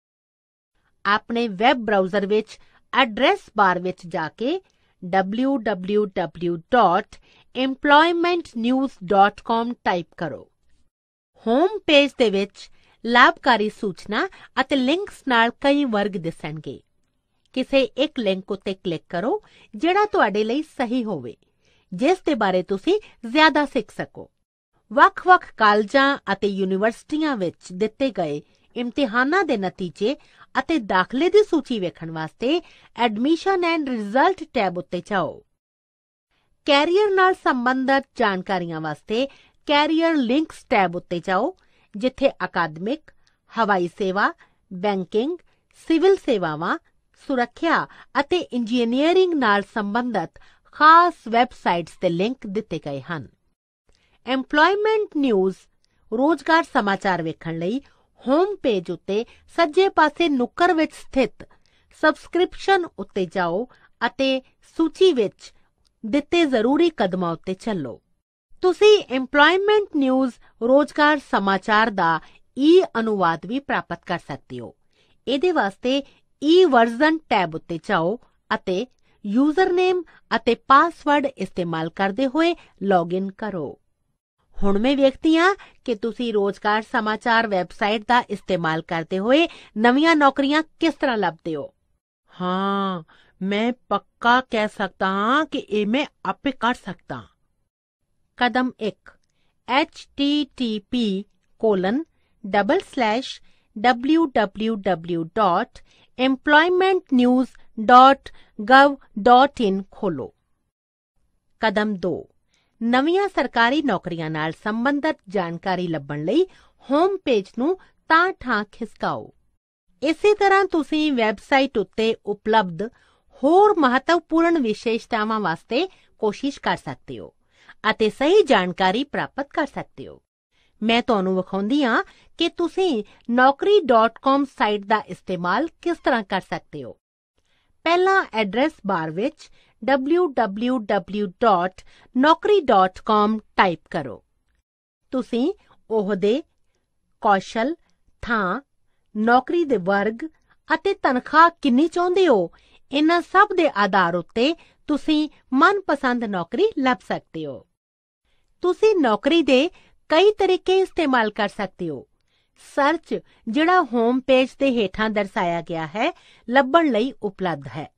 ਆਪਣੇ ਵੈਬ ਬਰਾਊਜ਼ਰ ਵਿੱਚ ਐਡਰੈਸ ਬਾਰ ਵਿੱਚ ਜਾ ਕੇ W W W dot employment news dot com type ਕਰੋ। ਹੋਮ ਪੇਜ ਦੇ ਵਿੱਚ ਲਾਭਕਾਰੀ ਸੂਚਨਾ ਅਤੇ ਲਿੰਕਸ ਨਾਲ ਕਈ ਵਰਗ ਦਿਸਣਗੇ। ਕਿਸੇ ਇੱਕ ਲਿੰਕ ਉੱਤੇ ਕਲਿੱਕ ਕਰੋ ਜਿਹੜਾ ਤੁਹਾਡੇ ਲਈ ਸਹੀ ਹੋਵੇ, ਜਿਸ ਦੇ ਬਾਰੇ ਤੁਸੀਂ ਜ਼ਿਆਦਾ ਸਿੱਖ ਸਕੋ। ਵੱਖ-ਵੱਖ ਕਾਲਜਾਂ ਅਤੇ ਯੂਨੀਵਰਸਿਟੀਆਂ ਵਿੱਚ ਦਿੱਤੇ ਗਏ ਇਮਤਿਹਾਨਾਂ ਦੇ ਨਤੀਜੇ ਅਤੇ ਦਾਖਲੇ ਦੀ ਸੂਚੀ ਵੇਖਣ ਵਾਸਤੇ ਐਡਮਿਸ਼ਨ ਐਂਡ ਰਿਜ਼ਲਟ ਟੈਬ ਉੱਤੇ ਜਾਓ। ਕੈਰੀਅਰ ਨਾਲ ਸੰਬੰਧਿਤ ਜਾਣਕਾਰੀਆਂ ਵਾਸਤੇ ਕੈਰੀਅਰ ਲਿੰਕਸ ਟੈਬ ਉੱਤੇ ਜਾਓ, ਜਿੱਥੇ ਅਕਾਦਮਿਕ, ਹਵਾਈ ਸੇਵਾ, ਬੈਂਕਿੰਗ, ਸਿਵਲ ਸੇਵਾਵਾਂ, ਸੁਰੱਖਿਆ ਅਤੇ ਇੰਜੀਨੀਅਰਿੰਗ ਨਾਲ ਸੰਬੰਧਿਤ ਖਾਸ ਵੈਬਸਾਈਟਸ ਦੇ ਲਿੰਕ ਦਿੱਤੇ ਗਏ ਹਨ। ਐਮਪਲੋਇਮੈਂਟ ਨਿਊਜ਼ ਰੋਜ਼ਗਾਰ ਸਮਾਚਾਰ ਵੇਖਣ ਲਈ ਹੋਮ ਪੇਜ ਉੱਤੇ ਸੱਜੇ ਪਾਸੇ ਨੁੱਕਰ ਵਿੱਚ ਸਥਿਤ ਸਬਸਕ੍ਰਿਪਸ਼ਨ ਉੱਤੇ ਜਾਓ ਅਤੇ ਸੂਚੀ ਵਿੱਚ ਦਿੱਤੇ ਜ਼ਰੂਰੀ ਕਦਮਾਂ ਉੱਤੇ ਚੱਲੋ। ਤੁਸੀਂ ਐਮਪਲੋਇਮੈਂਟ ਨਿਊਜ਼ ਰੋਜ਼ਗਾਰ ਸਮਾਚਾਰ ਦਾ ਈ ਅਨੁਵਾਦ ਵੀ ਪ੍ਰਾਪਤ ਕਰ ਸਕਦੇ ਹੋ। ਇਹਦੇ ਵਾਸਤੇ ਈ ਵਰਜ਼ਨ ਟੈਬ ਉੱਤੇ ਜਾਓ ਅਤੇ ਯੂਜ਼ਰਨੇਮ ਅਤੇ ਪਾਸਵਰਡ ਇਸਤੇਮਾਲ ਕਰਦੇ ਹੋਏ ਲੌਗਇਨ ਕਰੋ। ਹੁਣ ਮੈਂ ਵੇਖਦੀ ਹਾਂ ਕਿ ਤੁਸੀਂ ਰੋਜ਼ਗਾਰ ਸਮਾਚਾਰ ਵੈਬਸਾਈਟ ਦਾ ਇਸਤੇਮਾਲ ਕਰਦੇ ਹੋਏ ਨਵੀਆਂ ਨੌਕਰੀਆਂ ਕਿਸ ਤਰ੍ਹਾਂ ਲੱਭਦੇ ਹੋ। ਹਾਂ, ਮੈਂ ਪੱਕਾ ਕਹਿ ਸਕਦਾ ਹਾਂ ਕਿ ਇਹ ਮੈਂ ਆਪੇ ਕਰ ਸਕਦਾ। ਕਦਮ ਇੱਕ, H T T P colon double slash W W W dot employment news dot gov dot in ਖੋਲੋ। ਕਦਮ ਦੋ, ਨਵੀਆਂ ਸਰਕਾਰੀ ਨੌਕਰੀਆਂ ਨਾਲ ਸੰਬੰਧਿਤ ਜਾਣਕਾਰੀ ਲੱਭਣ ਲਈ ਹੋਮ ਪੇਜ ਨੂੰ ਤਾਂ ਠਾਂ ਖਿਸਕਾਓ। ਇਸੇ ਤਰ੍ਹਾਂ ਤੁਸੀਂ ਵੈਬਸਾਈਟ ਉੱਤੇ ਉਪਲਬਧ ਹੋਰ ਮਹੱਤਵਪੂਰਨ ਵਿਸ਼ੇਸ਼ਤਾਵਾਂ ਵਾਸਤੇ ਕੋਸ਼ਿਸ਼ ਕਰ ਸਕਦੇ ਹੋ ਅਤੇ ਸਹੀ ਜਾਣਕਾਰੀ ਪ੍ਰਾਪਤ ਕਰ ਸਕਦੇ ਹੋ। ਮੈਂ ਤੁਹਾਨੂੰ ਵਿਖਾਉਂਦੀ ਹਾਂ ਕਿ ਤੁਸੀਂ ਨੌਕਰੀ ਡਾਟ ਕਾਮ ਸਾਈਟ ਦਾ ਇਸਤੇਮਾਲ ਕਿਸ ਤਰ੍ਹਾਂ ਕਰ ਸਕਦੇ ਹੋ। ਪਹਿਲਾਂ ਐਡਰੈਸ ਬਾਰ ਵਿੱਚ W W W dot Naukri dot com type ਕਰੋ। ਤੁਸੀਂ ਅਹੁਦੇ, ਕੌਸ਼ਲ, ਥਾਂ, ਨੌਕਰੀ ਦੇ ਵਰਗ ਅਤੇ ਤਨਖਾਹ ਕਿੰਨੀ ਚਾਹੁੰਦੇ ਹੋ, ਇਹਨਾਂ ਸਭ ਦੇ ਆਧਾਰ ਉੱਤੇ ਤੁਸੀਂ ਮਨਪਸੰਦ ਨੌਕਰੀ ਲੱਭ ਸਕਦੇ ਹੋ। ਤੁਸੀਂ ਨੌਕਰੀ ਦੇ ਕਈ ਤਰੀਕੇ ਇਸਤੇਮਾਲ ਕਰ ਸਕਦੇ ਹੋ। ਸਰਚ, ਜਿਹੜਾ ਹੋਮ ਪੇਜ ਦੇ ਹੇਠਾਂ ਦਰਸਾਇਆ ਗਿਆ ਹੈ, ਲੱਭਣ ਲਈ ਉਪਲਬਧ ਹੈ।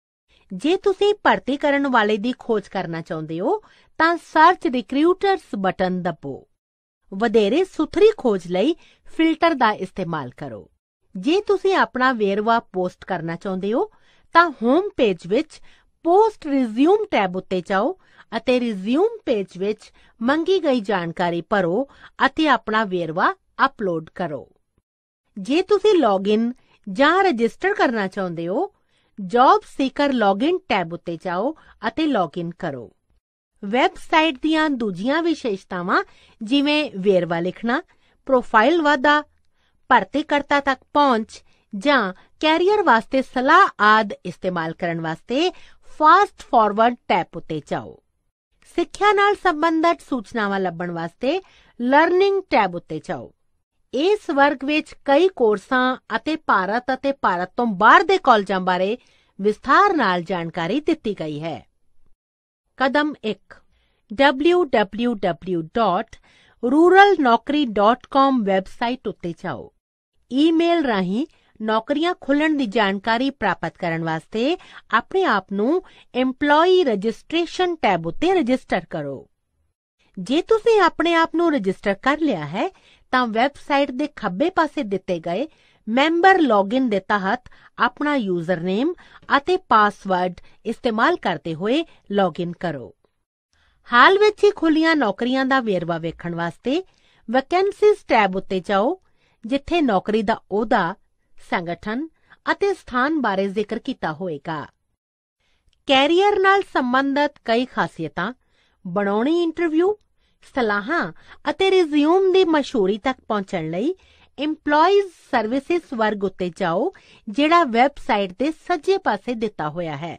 ਜੇ ਤੁਸੀਂ ਭਰਤੀ ਕਰਨ ਵਾਲੇ ਦੀ ਖੋਜ ਕਰਨਾ ਚਾਹੁੰਦੇ ਹੋ ਤਾਂ ਸਰਚ ਰਿਕਰੂਟਰਸ ਬਟਨ ਦੱਬੋ। ਵਧੇਰੇ ਸੁਥਰੀ ਖੋਜ ਲਈ ਫਿਲਟਰ ਦਾ ਇਸਤੇਮਾਲ ਕਰੋ। ਜੇ ਤੁਸੀਂ ਆਪਣਾ ਵੇਰਵਾ ਪੋਸਟ ਕਰਨਾ ਚਾਹੁੰਦੇ ਹੋ ਤਾਂ ਹੋਮ ਪੇਜ ਵਿੱਚ ਪੋਸਟ ਰਿਜ਼ਿਊਮ ਟੈਬ ਉੱਤੇ ਜਾਓ ਅਤੇ ਰਿਜ਼ਿਊਮ ਪੇਜ ਵਿੱਚ ਮੰਗੀ ਗਈ ਜਾਣਕਾਰੀ ਭਰੋ ਅਤੇ ਆਪਣਾ ਵੇਰਵਾ ਅਪਲੋਡ ਕਰੋ। ਜੇ ਤੁਸੀਂ ਲੌਗਇਨ ਜਾਂ ਰਜਿਸਟਰ ਕਰਨਾ ਚਾਹੁੰਦੇ ਹੋ, ਜੌਬ ਸੀਕਰ ਲੌਗਇਨ ਟੈਬ ਉੱਤੇ ਜਾਓ ਅਤੇ ਲੌਗਇਨ ਕਰੋ। ਵੈਬਸਾਈਟ ਦੀਆਂ ਦੂਜੀਆਂ ਵਿਸ਼ੇਸ਼ਤਾਵਾਂ ਜਿਵੇਂ ਵੇਰਵਾ ਲਿਖਣਾ, ਪ੍ਰੋਫਾਈਲ ਵਾਧਾ, ਭਰਤੀਕਰਤਾ ਤੱਕ ਪਹੁੰਚ ਜਾਂ ਕੈਰੀਅਰ ਵਾਸਤੇ ਸਲਾਹ ਆਦਿ ਇਸਤੇਮਾਲ ਕਰਨ ਵਾਸਤੇ ਫਾਸਟ ਫਾਰਵਰਡ ਟੈਬ ਉੱਤੇ ਜਾਓ। ਸਿੱਖਿਆ ਨਾਲ ਸੰਬੰਧਿਤ ਸੂਚਨਾਵਾਂ ਲੱਭਣ ਵਾਸਤੇ ਲਰਨਿੰਗ ਟੈਬ ਉੱਤੇ ਜਾਓ। ਇਸ ਵਰਗ ਵਿੱਚ ਕਈ ਕੋਰਸਾਂ ਅਤੇ ਭਾਰਤ ਅਤੇ ਭਾਰਤ ਤੋਂ ਬਾਹਰ ਦੇ ਕਾਲਜਾਂ ਬਾਰੇ ਵਿਸਥਾਰ ਨਾਲ ਜਾਣਕਾਰੀ ਦਿੱਤੀ ਗਈ ਹੈ। ਕਦਮ ਇੱਕ, W W W dot rural Naukri dot com website ਉੱਤੇ ਜਾਓ। ਈਮੇਲ ਰਾਹੀਂ ਨੌਕਰੀਆਂ ਖੁੱਲ੍ਹਣ ਦੀ ਜਾਣਕਾਰੀ ਪ੍ਰਾਪਤ ਕਰਨ ਵਾਸਤੇ ਆਪਣੇ ਆਪ ਨੂੰ EMPLOYEE ਰਜਿਸਟ੍ਰੇਸ਼ਨ ਟੈਬ ਉੱਤੇ ਰਜਿਸਟਰ ਕਰੋ। ਜੇ ਤੁਸੀਂ ਆਪਣੇ ਆਪ ਨੂੰ ਰਜਿਸਟਰ ਕਰ ਲਿਆ ਹੈ ਤਾਂ ਵੈਬਸਾਈਟ ਦੇ ਖੱਬੇ ਪਾਸੇ ਦਿੱਤੇ ਗਏ ਮੈਂਬਰ ਲੌਗਇਨ ਦੇ ਤਹਿਤ ਆਪਣਾ ਯੂਜ਼ਰਨੇਮ ਅਤੇ ਪਾਸਵਰਡ ਇਸਤੇਮਾਲ ਕਰਦੇ ਹੋਏ ਲੌਗਇਨ ਕਰੋ। ਹਾਲ ਵਿੱਚ ਹੀ ਖੁੱਲ੍ਹੀਆਂ ਨੌਕਰੀਆਂ ਦਾ ਵੇਰਵਾ ਵੇਖਣ ਵਾਸਤੇ ਵੈਕੈਂਸੀਜ਼ ਟੈਬ ਉੱਤੇ ਜਾਓ, ਜਿੱਥੇ ਨੌਕਰੀ ਦਾ ਅਹੁਦਾ, ਸੰਗਠਨ ਅਤੇ ਸਥਾਨ ਬਾਰੇ ਜ਼ਿਕਰ ਕੀਤਾ ਹੋਵੇਗਾ। ਕੈਰੀਅਰ ਨਾਲ ਸੰਬੰਧਿਤ ਕਈ ਖਾਸੀਅਤਾਂ, ਬਣਾਉਣੀ ਇੰਟਰਵਿਊ, ਸਲਾਹਾਂ ਅਤੇ ਰਿਜ਼ਿਊਮ ਦੀ ਮਸ਼ਹੂਰੀ ਤੱਕ ਪਹੁੰਚਣ ਲਈ EMPLOYEES ਸਰਵਿਸਿਜ਼ ਵਰਗ ਉੱਤੇ ਜਾਓ, ਜਿਹੜਾ ਵੈਬਸਾਈਟ ਦੇ ਸੱਜੇ ਪਾਸੇ ਦਿੱਤਾ ਹੋਇਆ ਹੈ।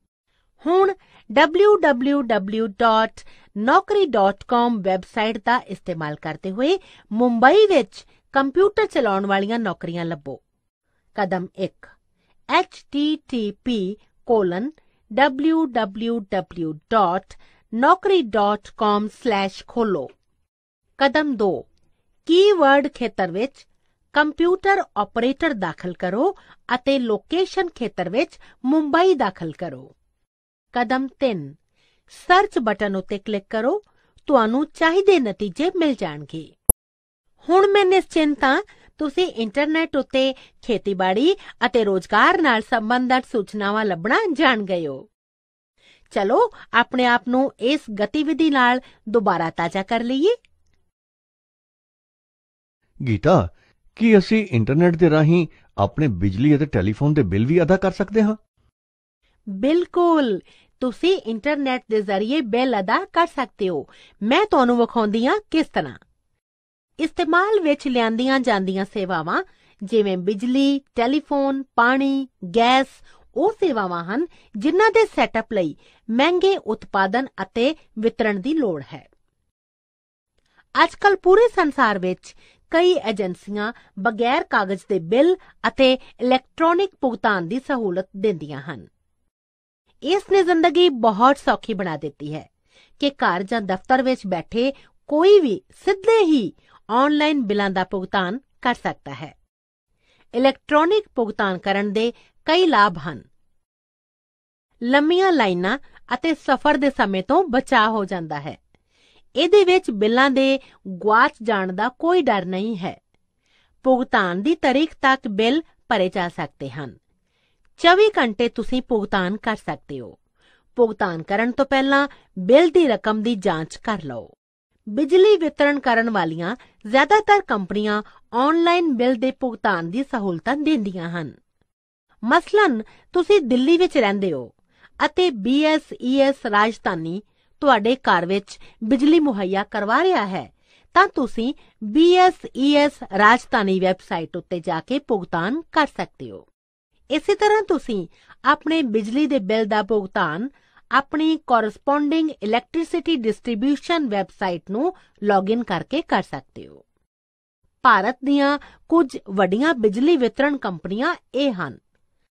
ਹੁਣ W W W dot Naukri dot com website ਦਾ ਇਸਤੇਮਾਲ ਕਰਦੇ ਹੋਏ ਮੁੰਬਈ ਵਿੱਚ ਕੰਪਿਊਟਰ ਚਲਾਉਣ ਵਾਲੀਆਂ ਨੌਕਰੀਆਂ ਲੱਭੋ। ਕਦਮ ਇੱਕ, H T T P colon W W W dot Naukri dot com slash ਖੋਲੋ। ਕਦਮ ਦੋ, ਕੀਵਰਡ ਖੇਤਰ ਵਿੱਚ ਕੰਪਿਊਟਰ ਆਪਰੇਟਰ ਦਾਖਲ ਕਰੋ ਅਤੇ ਲੋਕੇਸ਼ਨ ਖੇਤਰ ਵਿੱਚ ਮੁੰਬਈ ਦਾਖਲ ਕਰੋ। ਕਦਮ ਤਿੰਨ, ਸਰਚ ਬਟਨ ਉੱਤੇ ਕਲਿੱਕ ਕਰੋ। ਤੁਹਾਨੂੰ ਚਾਹੀਦੇ ਨਤੀਜੇ ਮਿਲ ਜਾਣਗੇ। ਹੁਣ ਮੈਂ ਨਿਸ਼ਚਿੰਤ ਹਾਂ, ਤੁਸੀਂ ਇੰਟਰਨੈਟ ਉੱਤੇ ਖੇਤੀਬਾੜੀ ਅਤੇ ਰੋਜ਼ਗਾਰ ਨਾਲ ਸੰਬੰਧਿਤ ਸੂਚਨਾਵਾਂ ਲੱਭਣਾ ਜਾਣ ਗਏ ਹੋ। ਚਲੋ ਆਪਣੇ ਆਪ ਨੂੰ ਇਸ ਗਤੀਵਿਧੀ ਨਾਲ ਦੁਬਾਰਾ ਤਾਜ਼ਾ ਕਰ ਲਈਏ। ਗੀਤਾ, ਕੀ ਅਸੀਂ ਇੰਟਰਨੈਟ ਦੇ ਰਾਹੀਂ ਆਪਣੇ ਬਿਜਲੀ ਅਤੇ ਟੈਲੀਫੋਨ ਦੇ ਬਿੱਲ ਵੀ ਅਦਾ ਕਰ ਸਕਦੇ ਹਾਂ? ਬਿਲਕੁਲ, ਤੁਸੀਂ ਇੰਟਰਨੈਟ ਦੇ ਜ਼ਰੀਏ ਬਿੱਲ ਅਦਾ ਕਰ ਸਕਦੇ ਹੋ। ਮੈਂ ਤੁਹਾਨੂੰ ਵਿਖਾਉਂਦੀ ਹਾਂ ਕਿਸ ਤਰ੍ਹਾਂ। ਇਸਤੇਮਾਲ ਵਿੱਚ ਲਿਆਂਦੀਆਂ ਜਾਂਦੀਆਂ ਸੇਵਾਵਾਂ ਜਿਵੇਂ ਬਿਜਲੀ, ਟੈਲੀਫੋਨ, ਪਾਣੀ, ਗੈਸ ਉਹ ਸੇਵਾਵਾਂ ਹਨ ਜਿਨ੍ਹਾਂ ਦੇ ਸੈਟਅਪ ਲਈ ਮਹਿੰਗੇ ਉਤਪਾਦਨ ਅਤੇ ਵਿਤਰਣ ਦੀ ਲੋੜ ਹੈ। ਅੱਜਕੱਲ ਪੂਰੇ ਸੰਸਾਰ ਵਿੱਚ ਕਈ ਏਜੰਸੀਆਂ ਬਗੈਰ ਕਾਗਜ਼ ਦੇ ਬਿੱਲ ਅਤੇ ਇਲੈਕਟ੍ਰੌਨਿਕ ਭੁਗਤਾਨ ਦੀ ਸਹੂਲਤ ਦਿੰਦੀਆਂ ਹਨ। ਇਸ ਨੇ ਜ਼ਿੰਦਗੀ ਬਹੁਤ ਸੌਖੀ ਬਣਾ ਦਿੱਤੀ ਹੈ ਕਿ ਘਰ ਜਾਂ ਦਫ਼ਤਰ ਵਿੱਚ ਬੈਠੇ ਕੋਈ ਵੀ ਸਿੱਧੇ ਹੀ ਆਨਲਾਈਨ ਬਿੱਲਾਂ ਦਾ ਭੁਗਤਾਨ ਕਰ ਸਕਦਾ ਹੈ। ਇਲੈਕਟ੍ਰੌਨਿਕ ਭੁਗਤਾਨ ਕਰਨ ਦੇ ਕਈ ਲਾਭ ਹਨ। ਲੰਮੀਆਂ ਲਾਈਨਾਂ ਅਤੇ ਸਫ਼ਰ ਦੇ ਸਮੇਂ ਤੋਂ ਬਚਾਅ ਹੋ ਜਾਂਦਾ ਹੈ। ਇਹਦੇ ਵਿੱਚ ਬਿੱਲਾਂ ਦੇ ਗੁਆਚ ਜਾਣ ਦਾ ਕੋਈ ਡਰ ਨਹੀਂ ਹੈ। ਭੁਗਤਾਨ ਦੀ ਤਾਰੀਖ ਤੱਕ ਬਿੱਲ ਭਰੇ ਜਾ ਸਕਦੇ ਹਨ। ਚੌਵੀ ਘੰਟੇ ਤੁਸੀਂ ਭੁਗਤਾਨ ਕਰ ਸਕਦੇ ਹੋ। ਭੁਗਤਾਨ ਕਰਨ ਤੋਂ ਪਹਿਲਾਂ ਬਿੱਲ ਦੀ ਰਕਮ ਦੀ ਜਾਂਚ ਕਰ ਲਓ। ਬਿਜਲੀ ਵਿਤਰਣ ਕਰਨ ਵਾਲੀਆਂ ਜ਼ਿਆਦਾਤਰ ਕੰਪਨੀਆਂ ਆਨਲਾਈਨ ਬਿੱਲ ਦੇ ਭੁਗਤਾਨ ਦੀ ਸਹੂਲਤਾਂ ਦਿੰਦੀਆਂ ਹਨ। ਮਸਲਨ ਤੁਸੀਂ ਦਿੱਲੀ ਵਿੱਚ ਰਹਿੰਦੇ ਹੋ ਅਤੇ B S E S Rajdhani ਤੁਹਾਡੇ ਘਰ ਵਿੱਚ ਬਿਜਲੀ ਮੁਹੱਈਆ ਕਰਵਾ ਰਿਹਾ ਹੈ, ਤਾਂ ਤੁਸੀਂ B S E S Rajdhani website ਉੱਤੇ ਜਾ ਕੇ ਭੁਗਤਾਨ ਕਰ ਸਕਦੇ ਹੋ। ਇਸੇ ਤਰ੍ਹਾਂ ਤੁਸੀਂ ਆਪਣੇ ਬਿਜਲੀ ਦੇ ਬਿੱਲ ਦਾ ਭੁਗਤਾਨ ਆਪਣੀ ਕੋਰਸਪੋਂਡਿੰਗ ਇਲੈਕਟ੍ਰਿਸਿਟੀ ਡਿਸਟ੍ਰੀਬਿਊਸ਼ਨ ਵੈਬਸਾਈਟ ਨੂੰ ਲੌਗਇਨ ਕਰਕੇ ਕਰ ਸਕਦੇ ਹੋ। ਭਾਰਤ ਦੀਆਂ ਕੁਝ ਵੱਡੀਆਂ ਬਿਜਲੀ ਵਿਤਰਣ ਕੰਪਨੀਆਂ ਇਹ ਹਨ।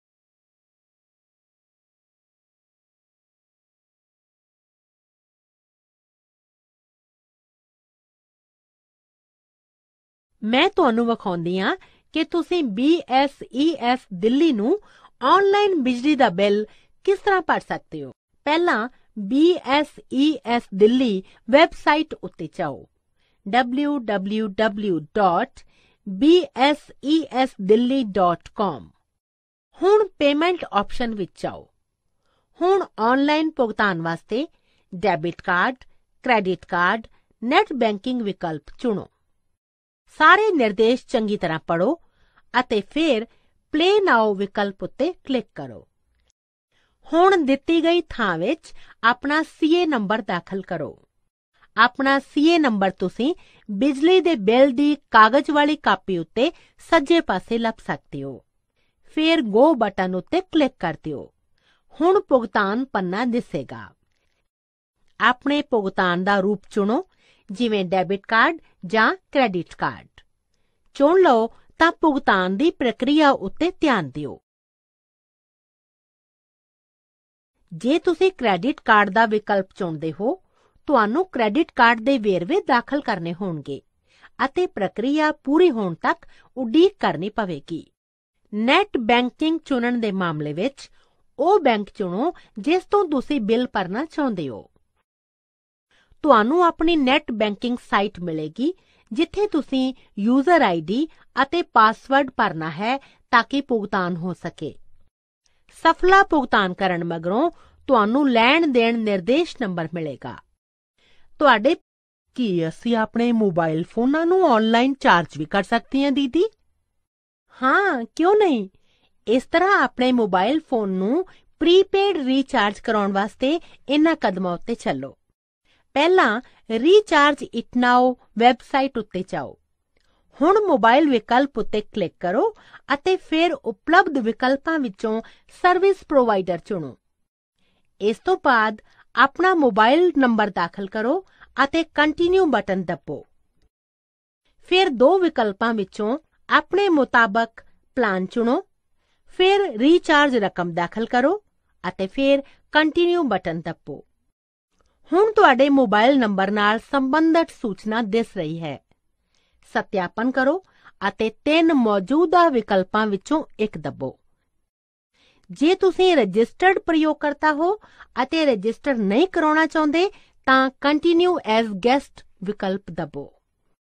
ਮੈਂ ਤੁਹਾਨੂੰ ਵਿਖਾਉਂਦੀ ਹਾਂ ਕਿ ਤੁਸੀਂ B S E S Delhi ਨੂੰ ਆਨਲਾਈਨ ਬਿਜਲੀ ਦਾ ਬਿੱਲ ਕਿਸ ਤਰ੍ਹਾਂ ਭਰ ਸਕਦੇ ਹੋ। ਪਹਿਲਾਂ B S E S Delhi website ਉੱਤੇ ਜਾਓ W W W dot B S E S Delhi dot com. ਹੁਣ ਪੇਮੈਂਟ ਆਪਸ਼ਨ ਵਿੱਚ ਜਾਓ। ਹੁਣ ਆਨਲਾਈਨ ਭੁਗਤਾਨ ਵਾਸਤੇ debit card, credit card, net banking ਵਿਕਲਪ ਚੁਣੋ। ਸਾਰੇ ਨਿਰਦੇਸ਼ ਚੰਗੀ ਤਰ੍ਹਾਂ ਪੜ੍ਹੋ ਅਤੇ ਫਿਰ ਪਲੇ ਨਾਓ ਵਿਕਲਪ ਉੱਤੇ ਕਲਿੱਕ ਕਰੋ। ਹੁਣ ਦਿੱਤੀ ਗਈ ਥਾਂ ਵਿੱਚ ਆਪਣਾ ਸੀ ਏ ਨੰਬਰ ਦਾਖਲ ਕਰੋ। ਆਪਣਾ ਸੀ ਏ ਨੰਬਰ ਤੁਸੀਂ ਬਿਜਲੀ ਦੇ ਬਿੱਲ ਦੀ ਕਾਗਜ਼ ਵਾਲੀ ਕਾਪੀ ਉੱਤੇ ਸੱਜੇ ਪਾਸੇ ਲੱਭ ਸਕਦੇ ਹੋ। ਫਿਰ ਗੋ ਬਟਨ ਉੱਤੇ ਕਲਿੱਕ ਕਰ ਦਿਓ। ਹੁਣ ਭੁਗਤਾਨ ਪੰਨਾ ਦਿਸੇਗਾ। ਆਪਣੇ ਭੁਗਤਾਨ ਦਾ ਰੂਪ ਚੁਣੋ, ਜਿਵੇਂ ਡੈਬਿਟ ਕਾਰਡ ਜਾਂ ਕ੍ਰੈਡਿਟ ਕਾਰਡ। ਚੁਣ ਲਓ ਤਾਂ ਭੁਗਤਾਨ ਦੀ ਪ੍ਰਕਿਰਿਆ ਉੱਤੇ ਧਿਆਨ ਦਿਓ। ਜੇ ਤੁਸੀਂ ਕ੍ਰੈਡਿਟ ਕਾਰਡ ਦਾ ਵਿਕਲਪ ਚੁਣਦੇ ਹੋ, ਤੁਹਾਨੂੰ ਕ੍ਰੈਡਿਟ ਕਾਰਡ ਦੇ ਵੇਰਵੇ ਦਾਖਲ ਕਰਨੇ ਹੋਣਗੇ ਅਤੇ ਪ੍ਰਕਿਰਿਆ ਪੂਰੀ ਹੋਣ ਤੱਕ ਉਡੀਕ ਕਰਨੀ ਪਵੇਗੀ। ਨੈਟ ਬੈਂਕਿੰਗ ਚੁਣਨ ਦੇ ਮਾਮਲੇ ਵਿੱਚ ਉਹ ਬੈਂਕ ਚੁਣੋ ਜਿਸ ਤੋਂ ਤੁਸੀਂ ਬਿੱਲ ਭਰਨਾ ਚਾਹੁੰਦੇ ਹੋ। ਤੁਹਾਨੂੰ ਆਪਣੀ ਨੈਟ ਬੈਂਕਿੰਗ ਸਾਈਟ ਮਿਲੇਗੀ ਜਿੱਥੇ ਤੁਸੀਂ ਯੂਜ਼ਰ ਆਈ ਡੀ ਅਤੇ ਪਾਸਵਰਡ ਭਰਨਾ ਹੈ ਤਾਂ ਕਿ ਭੁਗਤਾਨ ਹੋ ਸਕੇ। ਸਫਲਾ ਭੁਗਤਾਨ ਕਰਨ ਮਗਰੋਂ ਤੁਹਾਨੂੰ ਲੈਣ ਦੇਣ ਨਿਰਦੇਸ਼ ਨੰਬਰ ਮਿਲੇਗਾ। ਤੁਹਾਡੇ ਕੀ ਅਸੀਂ ਆਪਣੇ ਮੋਬਾਈਲ ਫੋਨਾਂ ਨੂੰ ਆਨਲਾਈਨ ਚਾਰਜ ਵੀ ਕਰ ਸਕਦੇ ਹਾਂ ਦੀਦੀ? ਹਾਂ, ਕਿਉਂ ਨਹੀਂ। ਇਸ ਤਰ੍ਹਾਂ ਆਪਣੇ ਮੋਬਾਈਲ ਫੋਨ ਨੂੰ ਪ੍ਰੀਪੇਡ ਰੀਚਾਰਜ ਕਰਾਉਣ ਵਾਸਤੇ ਇਹਨਾਂ ਕਦਮਾਂ ਉੱਤੇ ਚੱਲੋ। ਪਹਿਲਾਂ ਰੀਚਾਰਜ ਇਟ ਨਾਓ ਵੈਬਸਾਈਟ ਉੱਤੇ ਜਾਓ। ਹੁਣ ਮੋਬਾਈਲ ਵਿਕਲਪ ਉੱਤੇ ਕਲਿੱਕ ਕਰੋ ਅਤੇ ਫਿਰ ਉਪਲਬਧ ਵਿਕਲਪਾਂ ਵਿੱਚੋਂ ਸਰਵਿਸ ਪ੍ਰੋਵਾਈਡਰ ਚੁਣੋ। ਇਸ ਤੋਂ ਬਾਅਦ ਆਪਣਾ ਮੋਬਾਈਲ ਨੰਬਰ ਦਾਖਲ ਕਰੋ ਅਤੇ ਕੰਟੀਨਿਊ ਬਟਨ ਦੱਬੋ। ਫਿਰ ਦੋ ਵਿਕਲਪਾਂ ਵਿੱਚੋਂ ਆਪਣੇ ਮੁਤਾਬਕ ਪਲਾਨ ਚੁਣੋ। ਫਿਰ ਰੀਚਾਰਜ ਰਕਮ ਦਾਖਲ ਕਰੋ ਅਤੇ ਫਿਰ ਕੰਟੀਨਿਊ ਬਟਨ ਦੱਬੋ। ਹੁਣ ਤੁਹਾਡੇ ਮੋਬਾਈਲ ਨੰਬਰ ਨਾਲ ਸੰਬੰਧਿਤ ਸੂਚਨਾ ਦਿਸ ਰਹੀ ਹੈ। ਸਤਿਆਪਨ ਕਰੋ ਅਤੇ ਤਿੰਨ ਮੌਜੂਦਾ ਵਿਕਲਪਾਂ ਵਿੱਚੋਂ ਇੱਕ ਦੱਬੋ। ਜੇ ਤੁਸੀਂ ਰਜਿਸਟਰਡ ਪ੍ਰਯੋਗਕਰਤਾ ਹੋ ਅਤੇ ਰਜਿਸਟਰ ਨਹੀਂ ਕਰਾਉਣਾ ਚਾਹੁੰਦੇ ਤਾਂ ਕੰਟੀਨਿਊ ਐਜ਼ ਗੈਸਟ ਵਿਕਲਪ ਦੱਬੋ।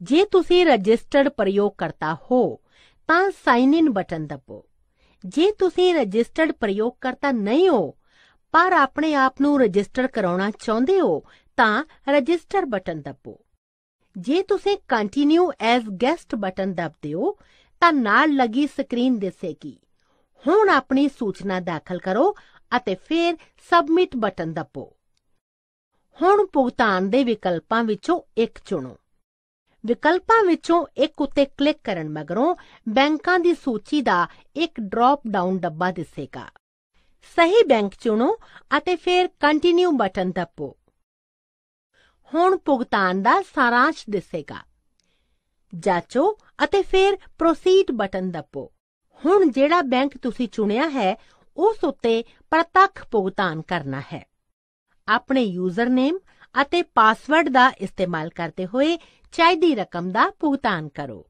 ਜੇ ਤੁਸੀਂ ਰਜਿਸਟਰਡ ਪ੍ਰਯੋਗਕਰਤਾ ਹੋ ਤਾਂ ਸਾਈਨ ਇਨ ਬਟਨ ਦਬੋ। ਜੇ ਤੁਸੀਂ ਰਜਿਸਟਰਡ ਪ੍ਰਯੋਗਕਰਤਾ ਨਹੀਂ ਹੋ ਪਰ ਆਪਣੇ ਆਪ ਨੂੰ ਰਜਿਸਟਰ ਕਰਾਉਣਾ ਚਾਹੁੰਦੇ ਹੋ ਤਾਂ ਰਜਿਸਟਰ ਬਟਨ ਦਬੋ। ਜੇ ਤੁਸੀਂ ਕੰਟੀਨਿਊ ਐਜ਼ ਗੈਸਟ ਬਟਨ ਦਬਦੇ ਹੋ ਤਾਂ ਨਾਲ ਲੱਗੀ ਸਕਰੀਨ ਦਿਸੇਗੀ। ਹੁਣ ਆਪਣੀ ਸੂਚਨਾ ਦਾਖਲ ਕਰੋ ਅਤੇ ਫਿਰ ਸਬਮਿਟ ਬਟਨ ਦਬੋ। ਹੁਣ ਭੁਗਤਾਨ ਦੇ ਵਿਕਲਪਾਂ ਵਿੱਚੋਂ ਇੱਕ ਚੁਣੋ। ਵਿਕਲਪਾਂ ਵਿੱਚੋਂ ਇੱਕ ਉੱਤੇ ਕਲਿੱਕ ਕਰਨ ਮਗਰੋਂ ਬੈਂਕਾਂ ਦੀ ਸੂਚੀ ਦਾ ਇੱਕ ਡ੍ਰੌਪ ਡਾਊਨ ਡੱਬਾ ਦਿਸੇਗਾ। ਸਹੀ ਬੈਂਕ ਚੁਣੋ ਅਤੇ ਫਿਰ ਕੰਟੀਨਿਊ ਬਟਨ ਦਬੋ। ਹੁਣ ਭੁਗਤਾਨ ਦਾ ਸਾਰਾਂਸ਼ ਦਿਸੇਗਾ। ਜਾਂਚੋ ਅਤੇ ਫਿਰ ਪ੍ਰੋਸੀਡ ਬਟਨ ਦਬੋ। ਹੁਣ ਜਿਹੜਾ ਬੈਂਕ ਤੁਸੀਂ ਚੁਣਿਆ ਹੈ ਉਸ ਉੱਤੇ ਪ੍ਰਤੱਖ ਭੁਗਤਾਨ ਕਰਨਾ ਹੈ। ਆਪਣੇ ਯੂਜ਼ਰਨੇਮ ਅਤੇ ਪਾਸਵਰਡ ਦਾ ਇਸਤੇਮਾਲ ਕਰਦੇ ਹੋਏ ਚਾਹੀਦੀ ਰਕਮ ਦਾ ਭੁਗਤਾਨ ਕਰੋ।